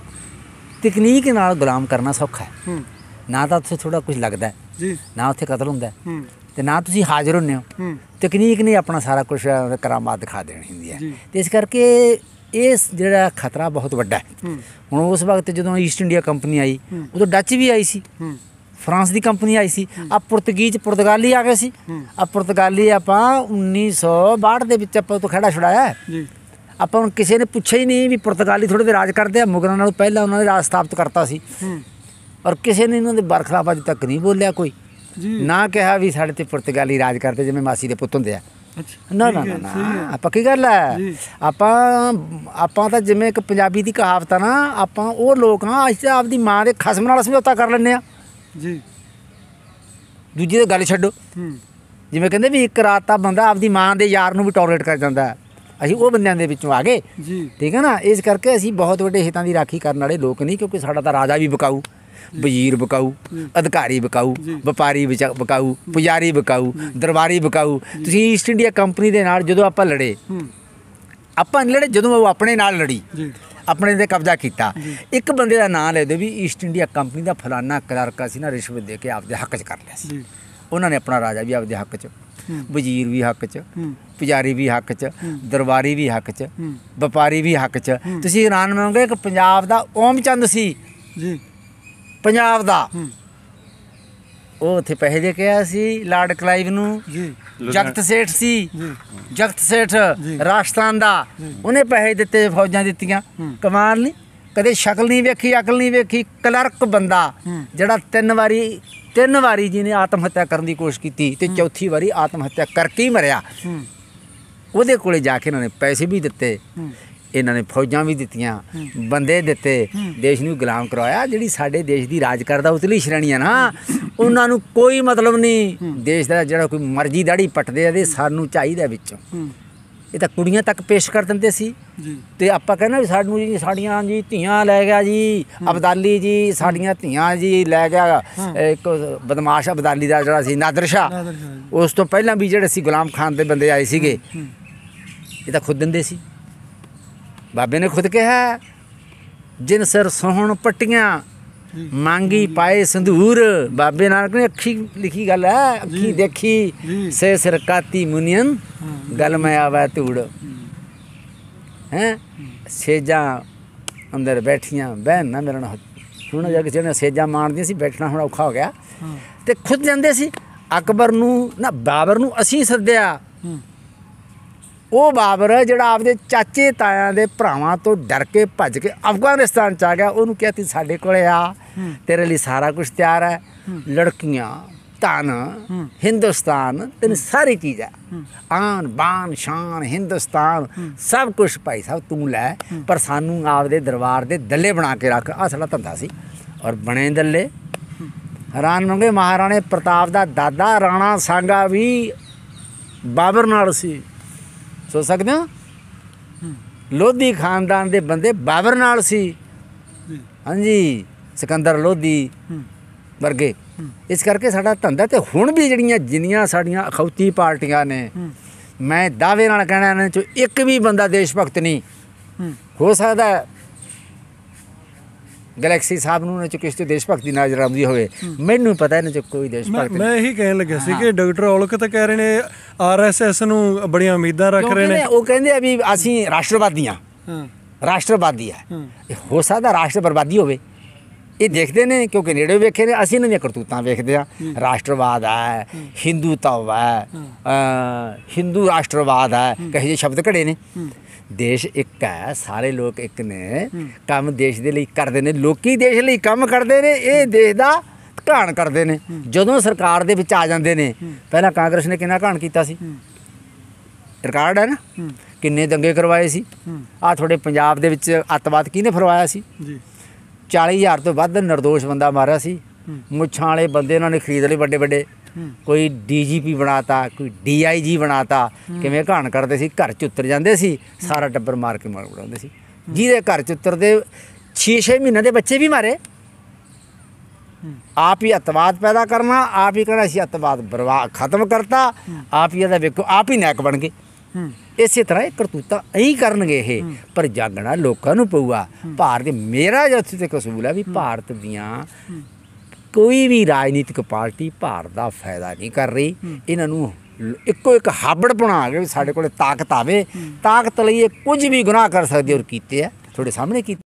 Speaker 1: ਤਕਨੀਕ ਨਾਲ ਗੁਲਾਮ ਕਰਨਾ ਸੌਖਾ ਹੈ। ਨਾ ਤਾਂ ਉੱਥੇ ਥੋੜ੍ਹਾ ਕੁਝ ਲੱਗਦਾ ਜੀ, ਨਾ ਉੱਥੇ ਕਤਲ ਹੁੰਦਾ ਅਤੇ ਨਾ ਤੁਸੀਂ ਹਾਜ਼ਰ ਹੁੰਦੇ ਹੋ। ਤਕਨੀਕ ਨੇ ਆਪਣਾ ਸਾਰਾ ਕੁਛ ਕਰਾਮਾਤ ਦਿਖਾ ਦੇਣੀ ਹੁੰਦੀ ਹੈ। ਅਤੇ ਇਸ ਕਰਕੇ ਇਹ ਜਿਹੜਾ ਖਤਰਾ ਬਹੁਤ ਵੱਡਾ ਹੈ। ਹੁਣ ਉਸ ਵਕਤ ਜਦੋਂ ਈਸਟ ਇੰਡੀਆ ਕੰਪਨੀ ਆਈ, ਉਦੋਂ ਡੱਚ ਵੀ ਆਈ ਸੀ, ਫਰਾਂਸ ਦੀ ਕੰਪਨੀ ਆਈ ਸੀ, ਆ ਪੁਰਤਗੀਜ਼ ਪੁਰਤਗਾਲੀ ਆ ਗਏ ਸੀ। ਆ ਪੁਰਤਗਾਲੀ ਆਪਾਂ ਉੱਨੀ ਸੌ ਬਾਹਠ ਦੇ ਵਿੱਚ ਆਪਾਂ ਤੋਂ ਖੜਾ ਛੁਡਾਇਆ। ਆਪਾਂ ਹੁਣ ਕਿਸੇ ਨੇ ਪੁੱਛਿਆ ਹੀ ਨਹੀਂ ਵੀ ਪੁਰਤਗਾਲੀ ਥੋੜ੍ਹੇ ਜਿਹੇ ਰਾਜ ਕਰਦੇ ਆ, ਮੁਗਲਾਂ ਨਾਲੋਂ ਪਹਿਲਾਂ ਉਹਨਾਂ ਨੇ ਰਾਜ ਸਥਾਪਿਤ ਕਰਤਾ ਸੀ। ਔਰ ਕਿਸੇ ਨੇ ਇਹਨਾਂ ਦੇ ਬਰਖਲਾਫ ਅੱਜ ਤੱਕ ਨਹੀਂ ਬੋਲਿਆ ਕੋਈ, ਨਾ ਕਿਹਾ ਵੀ ਸਾਡੇ 'ਤੇ ਪੁਰਤਗਾਲੀ ਰਾਜ ਕਰਦੇ ਜਿਵੇਂ ਮਾਸੀ ਦੇ ਪੁੱਤ ਹੁੰਦੇ ਆ। ਨਾ ਨਾ ਨਾ ਪੱਕੀ ਗੱਲ ਹੈ। ਆਪਾਂ ਆਪਾਂ ਤਾਂ ਜਿਵੇਂ ਇੱਕ ਪੰਜਾਬੀ ਦੀ ਕਹਾਵਤ ਆ ਨਾ, ਆਪਾਂ ਉਹ ਲੋਕ ਹਾਂ ਅਸੀਂ ਤਾਂ ਆਪਦੀ ਮਾਂ ਦੇ ਖਸਮ ਨਾਲ ਸਮਝੌਤਾ ਕਰ ਲੈਂਦੇ ਹਾਂ ਜੀ, ਦੂਜੀ ਦੀ ਗੱਲ ਛੱਡੋ। ਜਿਵੇਂ ਕਹਿੰਦੇ ਵੀ ਇੱਕ ਰਾਤ ਤਾਂ ਬੰਦਾ ਆਪਦੀ ਮਾਂ ਦੇ ਯਾਰ ਨੂੰ ਵੀ ਟੋਲਰੇਟ ਕਰ ਜਾਂਦਾ, ਅਸੀਂ ਉਹ ਬੰਦਿਆਂ ਦੇ ਵਿੱਚੋਂ ਆ ਗਏ। ਠੀਕ ਹੈ ਨਾ। ਇਸ ਕਰਕੇ ਅਸੀਂ ਬਹੁਤ ਵੱਡੇ ਹਿੱਤਾਂ ਦੀ ਰਾਖੀ ਕਰਨ ਵਾਲੇ ਲੋਕ ਨਹੀਂ, ਕਿਉਂਕਿ ਸਾਡਾ ਤਾਂ ਰਾਜਾ ਵੀ ਵਿਕਾਊ, ਵਜ਼ੀਰ ਵਿਕਾਊ, ਅਧਿਕਾਰੀ ਵਿਕਾਊ, ਵਪਾਰੀ ਵਿਕਾਊ, ਪੁਜਾਰੀ ਵਿਕਾਊ, ਦਰਬਾਰੀ ਵਿਕਾਊ। ਤੁਸੀਂ ਈਸਟ ਇੰਡੀਆ ਕੰਪਨੀ ਦੇ ਨਾਲ ਜਦੋਂ ਆਪਾਂ ਲੜੇ, ਆਪਾਂ ਨਹੀਂ ਲੜੇ, ਜਦੋਂ ਉਹ ਆਪਣੇ ਨਾਲ ਲੜੀ, ਆਪਣੇ 'ਤੇ ਕਬਜ਼ਾ ਕੀਤਾ। ਇੱਕ ਬੰਦੇ ਦਾ ਨਾਂ ਲੈ ਦਿਓ ਵੀ ਈਸਟ ਇੰਡੀਆ ਕੰਪਨੀ ਦਾ ਫਲਾਨਾ ਕਲਰਕ ਅਸੀਂ ਨਾ ਰਿਸ਼ਵਤ ਦੇ ਕੇ ਆਪਦੇ ਹੱਕ 'ਚ ਕਰ ਲਿਆ ਸੀ। ਉਹਨਾਂ ਨੇ ਆਪਣਾ ਰਾਜਾ ਵੀ ਆਪਦੇ ਹੱਕ 'ਚ, ਵਜ਼ੀਰ ਵੀ ਹੱਕ 'ਚ, ਪੁਜਾਰੀ ਵੀ ਹੱਕ 'ਚ, ਦਰਬਾਰੀ ਵੀ ਹੱਕ 'ਚ, ਵਪਾਰੀ ਵੀ ਹੱਕ 'ਚ। ਤੁਸੀਂ ਹੈਰਾਨ ਮੰਨੋਗੇ ਕਿ ਪੰਜਾਬ ਦਾ ਓਮ ਚੰਦ ਸੀ ਜੀ, ਪੰਜਾਬ ਦਾ, ਉਹ ਉੱਥੇ ਪੈਸੇ ਦੇ ਕੇ ਆਇਆ ਸੀ ਲਾਰਡ ਕਲਾਈਵ ਨੂੰ। ਜਗਤ ਸੇਠ ਸੀ, ਜਗਤ ਸੇਠ ਰਾਜਸਥਾਨ ਦਾ, ਉਹਨੇ ਪੈਸੇ ਦਿੱਤੇ, ਫੌਜਾਂ ਦਿੱਤੀਆਂ। ਕਮਾਲ ਨਹੀਂ, ਕਦੇ ਸ਼ਕਲ ਨਹੀਂ ਵੇਖੀ, ਅਕਲ ਨਹੀਂ ਵੇਖੀ। ਕਲਰਕ ਬੰਦਾ ਜਿਹੜਾ ਤਿੰਨ ਵਾਰੀ ਤਿੰਨ ਵਾਰੀ ਜਿਹਨੇ ਆਤਮ ਹੱਤਿਆ ਕਰਨ ਦੀ ਕੋਸ਼ਿਸ਼ ਕੀਤੀ ਅਤੇ ਚੌਥੀ ਵਾਰੀ ਆਤਮ ਹੱਤਿਆ ਕਰਕੇ ਹੀ ਮਰਿਆ, ਉਹਦੇ ਕੋਲੇ ਜਾ ਕੇ ਇਹਨਾਂ ਨੇ ਪੈਸੇ ਵੀ ਦਿੱਤੇ, ਇਹਨਾਂ ਨੇ ਫੌਜਾਂ ਵੀ ਦਿੱਤੀਆਂ, ਬੰਦੇ ਦਿੱਤੇ, ਦੇਸ਼ ਨੂੰ ਗੁਲਾਮ ਕਰਵਾਇਆ। ਜਿਹੜੀ ਸਾਡੇ ਦੇਸ਼ ਦੀ ਰਾਜ ਕਰਦਾ ਉਤਲੀ ਸ਼੍ਰੇਣੀ ਆ ਨਾ, ਉਹਨਾਂ ਨੂੰ ਕੋਈ ਮਤਲਬ ਨਹੀਂ ਦੇਸ਼ ਦਾ। ਜਿਹੜਾ ਕੋਈ ਮਰਜ਼ੀ ਦਾੜੀ ਪੱਟਦੇ ਆ, ਸਾਨੂੰ ਚਾਹੀਦਾ ਵਿੱਚੋਂ। ਇਹ ਤਾਂ ਕੁੜੀਆਂ ਤੱਕ ਪੇਸ਼ ਕਰ ਦਿੰਦੇ ਸੀ। ਅਤੇ ਆਪਾਂ ਕਹਿੰਦੇ ਵੀ ਸਾਨੂੰ ਜੀ ਸਾਡੀਆਂ ਜੀ ਧੀਆਂ ਲੈ ਗਿਆ ਜੀ ਅਬਦਾਲੀ ਜੀ, ਸਾਡੀਆਂ ਧੀਆਂ ਜੀ ਲੈ ਗਿਆ ਇੱਕ ਬਦਮਾਸ਼ ਅਬਦਾਲੀ ਦਾ ਜਿਹੜਾ ਸੀ ਨਾਦਰ ਸ਼ਾਹ। ਉਸ ਤੋਂ ਪਹਿਲਾਂ ਵੀ ਜਿਹੜੇ ਸੀ ਗੁਲਾਮ ਖਾਨ ਦੇ ਬੰਦੇ ਆਏ ਸੀਗੇ, ਇਹ ਤਾਂ ਖੁਦ ਦਿੰਦੇ ਸੀ। ਬਾਬੇ ਨੇ ਖੁਦ ਕਿਹਾ, ਜਿਨ ਸਿਰ ਸੋਹਣ ਪੱਟੀਆਂ ਮੰਗੀ ਪਾਏ ਸੰਧੂਰ। ਬਾਬੇ ਨਾਨਕ ਨੇ ਅੱਖੀ ਲਿਖੀ ਗੱਲ ਹੈ, ਅੱਖੀ ਦੇਖੀ ਸੇ ਸਿਰ ਕਾਤੀ ਮੁਨੀਅਨ ਗਲ ਮੈਂ ਆਵਾ ਧੂੜ। ਹੈਂ ਸੇਜਾਂ ਅੰਦਰ ਬੈਠੀਆਂ ਬਹਿਣ ਨਾ ਮੇਰੇ ਨਾਲ ਹੁਣ ਜਾ ਕੇ ਜਿਹੜੀਆਂ ਸੇਜਾਂ ਮਾਣਦੀਆਂ ਸੀ, ਬੈਠਣਾ ਹੁਣ ਔਖਾ ਹੋ ਗਿਆ। ਅਤੇ ਖੁਦ ਜਾਂਦੇ ਸੀ। ਅਕਬਰ ਨੂੰ ਨਾ ਬਾਬਰ ਨੂੰ ਅਸੀਂ ਸੱਦਿਆ, ਉਹ ਬਾਬਰ ਜਿਹੜਾ ਆਪਦੇ ਚਾਚੇ ਤਾਇਆਂ ਦੇ ਭਰਾਵਾਂ ਤੋਂ ਡਰ ਕੇ ਭੱਜ ਕੇ ਅਫਗਾਨਿਸਤਾਨ ਚ ਆ ਗਿਆ, ਉਹਨੂੰ ਕਿਹਾ ਤੀ ਸਾਡੇ ਕੋਲੇ ਆ, ਤੇਰੇ ਲਈ ਸਾਰਾ ਕੁਝ ਤਿਆਰ ਹੈ, ਲੜਕੀਆਂ, ਧਨ, ਹਿੰਦੁਸਤਾਨ, ਤੈਨੂੰ ਸਾਰੀ ਚੀਜ਼ ਹੈ, ਆਨ ਬਾਨ ਸ਼ਾਨ ਹਿੰਦੁਸਤਾਨ ਸਭ ਕੁਛ ਭਾਈ ਸਾਹਿਬ ਤੂੰ ਲੈ, ਪਰ ਸਾਨੂੰ ਆਪਦੇ ਦਰਬਾਰ ਦੇ ਦੱਲੇ ਬਣਾ ਕੇ ਰੱਖ। ਆਹ ਸਾਡਾ ਧੰਦਾ ਸੀ ਔਰ ਬਣੇ ਦੱਲੇ। ਹੈਰਾਨ ਮੰਗੇ ਮਹਾਰਾਣੇ ਪ੍ਰਤਾਪ ਦਾ ਦਾਦਾ ਰਾਣਾ ਸਾਂਗਾ ਵੀ ਬਾਬਰ ਨਾਲ ਸੀ, ਸੋਚ ਸਕਦੇ ਹੋ। ਲੋਧੀ ਖਾਨਦਾਨ ਦੇ ਬੰਦੇ ਬਾਬਰ ਨਾਲ ਸੀ, ਹਾਂਜੀ, ਸਿਕੰਦਰ ਲੋਧੀ ਵਰਗੇ। ਇਸ ਕਰਕੇ ਸਾਡਾ ਧੰਦਾ। ਤੇ ਹੁਣ ਵੀ ਜਿਹੜੀਆਂ ਜਿੰਨੀਆਂ ਸਾਡੀਆਂ ਅਖੌਤੀ ਪਾਰਟੀਆਂ ਨੇ, ਮੈਂ ਦਾਅਵੇ ਨਾਲ ਕਹਿਣਾ ਇਹਨਾਂ 'ਚੋਂ ਇੱਕ ਵੀ ਬੰਦਾ ਦੇਸ਼ ਭਗਤ ਨਹੀਂ। ਹੋ ਸਕਦਾ ਗੈਲੈਕਸੀ ਸਾਹਿਬ ਨੂੰ ਇਹਨਾਂ 'ਚ ਕਿਸੇ 'ਚ ਦੇਸ਼ ਭਗਤੀ ਨਜ਼ਰ ਆਉਂਦੀ ਹੋਵੇ, ਮੈਨੂੰ ਪਤਾ ਇਹਨਾਂ 'ਚ ਕੋਈ ਦੇਸ਼ ਭਗਤ ਨਹੀਂ।
Speaker 3: ਮੈਂ ਇਹੀ ਕਹਿਣ ਲੱਗਿਆ ਸੀ ਕਿ ਡਾਕਟਰ ਔਲਖ ਤਾਂ ਕਹਿ ਰਹੇ ਨੇ ਆਰ ਐਸ ਐਸ ਨੂੰ ਬੜੀਆਂ ਉਮੀਦਾਂ ਰੱਖ ਰਹੇ ਨੇ।
Speaker 1: ਉਹ ਕਹਿੰਦੇ ਆ ਵੀ ਅਸੀਂ ਰਾਸ਼ਟਰਵਾਦੀ ਹਾਂ, ਰਾਸ਼ਟਰਵਾਦੀ ਹੈ। ਹੋ ਸਕਦਾ ਰਾਸ਼ਟਰ ਬਰਬਾਦੀ ਹੋਵੇ, ਇਹ ਦੇਖਦੇ ਨੇ ਕਿਉਂਕਿ ਨੇੜੇ ਵੇਖੇ ਨੇ। ਅਸੀਂ ਇਹਨਾਂ ਦੀਆਂ ਕਰਤੂਤਾਂ ਵੇਖਦੇ ਹਾਂ। ਰਾਸ਼ਟਰਵਾਦ ਹੈ, ਹਿੰਦੂਤਵ ਹੈ, ਹਿੰਦੂ ਰਾਸ਼ਟਰਵਾਦ ਹੈ, ਕਹੇ ਜਿਹੇ ਸ਼ਬਦ ਘੜੇ ਨੇ। ਦੇਸ਼ ਇੱਕ ਹੈ, ਸਾਰੇ ਲੋਕ ਇੱਕ ਨੇ, ਕੰਮ ਦੇਸ਼ ਦੇ ਲਈ ਕਰਦੇ ਨੇ। ਲੋਕੀ ਦੇਸ਼ ਲਈ ਕੰਮ ਕਰਦੇ ਨੇ, ਇਹ ਦੇਸ਼ ਦਾ ਘਾਣ ਕਰਦੇ ਨੇ। ਜਦੋਂ ਸਰਕਾਰ ਦੇ ਵਿੱਚ ਆ ਜਾਂਦੇ ਨੇ, ਪਹਿਲਾਂ ਕਾਂਗਰਸ ਨੇ ਕਿੰਨਾ ਘਾਣ ਕੀਤਾ ਸੀ, ਰਿਕਾਰਡ ਹੈ ਨਾ, ਕਿੰਨੇ ਦੰਗੇ ਕਰਵਾਏ ਸੀ। ਆਹ ਤੁਹਾਡੇ ਪੰਜਾਬ ਦੇ ਵਿੱਚ ਅੱਤਵਾਦ ਕਿਹਨੇ ਫਰਵਾਇਆ ਸੀ? ਚਾਲੀ ਹਜ਼ਾਰ ਤੋਂ ਵੱਧ ਨਿਰਦੋਸ਼ ਬੰਦਾ ਮਾਰਿਆ ਸੀ। ਮੁੱਛਾਂ ਵਾਲੇ ਬੰਦੇ ਉਹਨਾਂ ਨੇ ਖਰੀਦ ਲਏ ਵੱਡੇ ਵੱਡੇ, ਕੋਈ ਡੀ ਜੀ ਪੀ ਬਣਾਤਾ, ਕੋਈ ਡੀ ਆਈ ਜੀ ਬਣਾਤਾ। ਕਿਵੇਂ ਘਾਣ ਕਰਦੇ ਸੀ, ਘਰ 'ਚ ਉਤਰ ਜਾਂਦੇ ਸੀ, ਸਾਰਾ ਟੱਬਰ ਮਾਰ ਕੇ ਮਾਰ ਉਡਾਉਂਦੇ ਸੀ। ਜਿਹਦੇ ਘਰ 'ਚ ਉਤਰਦੇ ਛੇ ਛੇ ਮਹੀਨੇ ਦੇ ਬੱਚੇ ਵੀ ਮਾਰੇ। ਆਪ ਹੀ ਅੱਤਵਾਦ ਪੈਦਾ ਕਰਨਾ, ਆਪ ਹੀ ਕਹਿਣਾ ਸੀ ਅੱਤਵਾਦ ਬਰਬਾਦ ਖਤਮ ਕਰਤਾ, ਆਪ ਹੀ ਇਹਦਾ ਵੇਖੋ ਆਪ ਹੀ ਨੈਕ ਬਣ ਗਏ। ਇਸੇ ਤਰ੍ਹਾਂ ਇਹ ਕਰਤੂਤਾਂ ਇਹੀ ਕਰਨਗੇ ਇਹ, ਪਰ ਜਾਗਣਾ ਲੋਕਾਂ ਨੂੰ ਪਊਗਾ। ਭਾਰਤ ਮੇਰਾ ਜਿੱਥੇ ਤੱਕ ਅਸੂਲ ਹੈ ਵੀ ਭਾਰਤ ਦੀਆਂ ਕੋਈ ਵੀ ਰਾਜਨੀਤਿਕ ਪਾਰਟੀ ਭਾਰਤ ਦਾ ਫਾਇਦਾ ਨਹੀਂ ਕਰ ਰਹੀ। ਇਹਨਾਂ ਨੂੰ ਇੱਕੋ ਇੱਕ ਹਾਬੜ ਬਣਾ ਕੇ ਸਾਡੇ ਕੋਲ ਤਾਕਤ ਆਵੇ, ਤਾਕਤ ਲਈ ਇਹ ਕੁਝ ਵੀ ਗੁਨਾਹ ਕਰ ਸਕਦੇ ਔਰ ਕੀਤੇ ਆ, ਤੁਹਾਡੇ ਸਾਹਮਣੇ ਕੀਤੇ।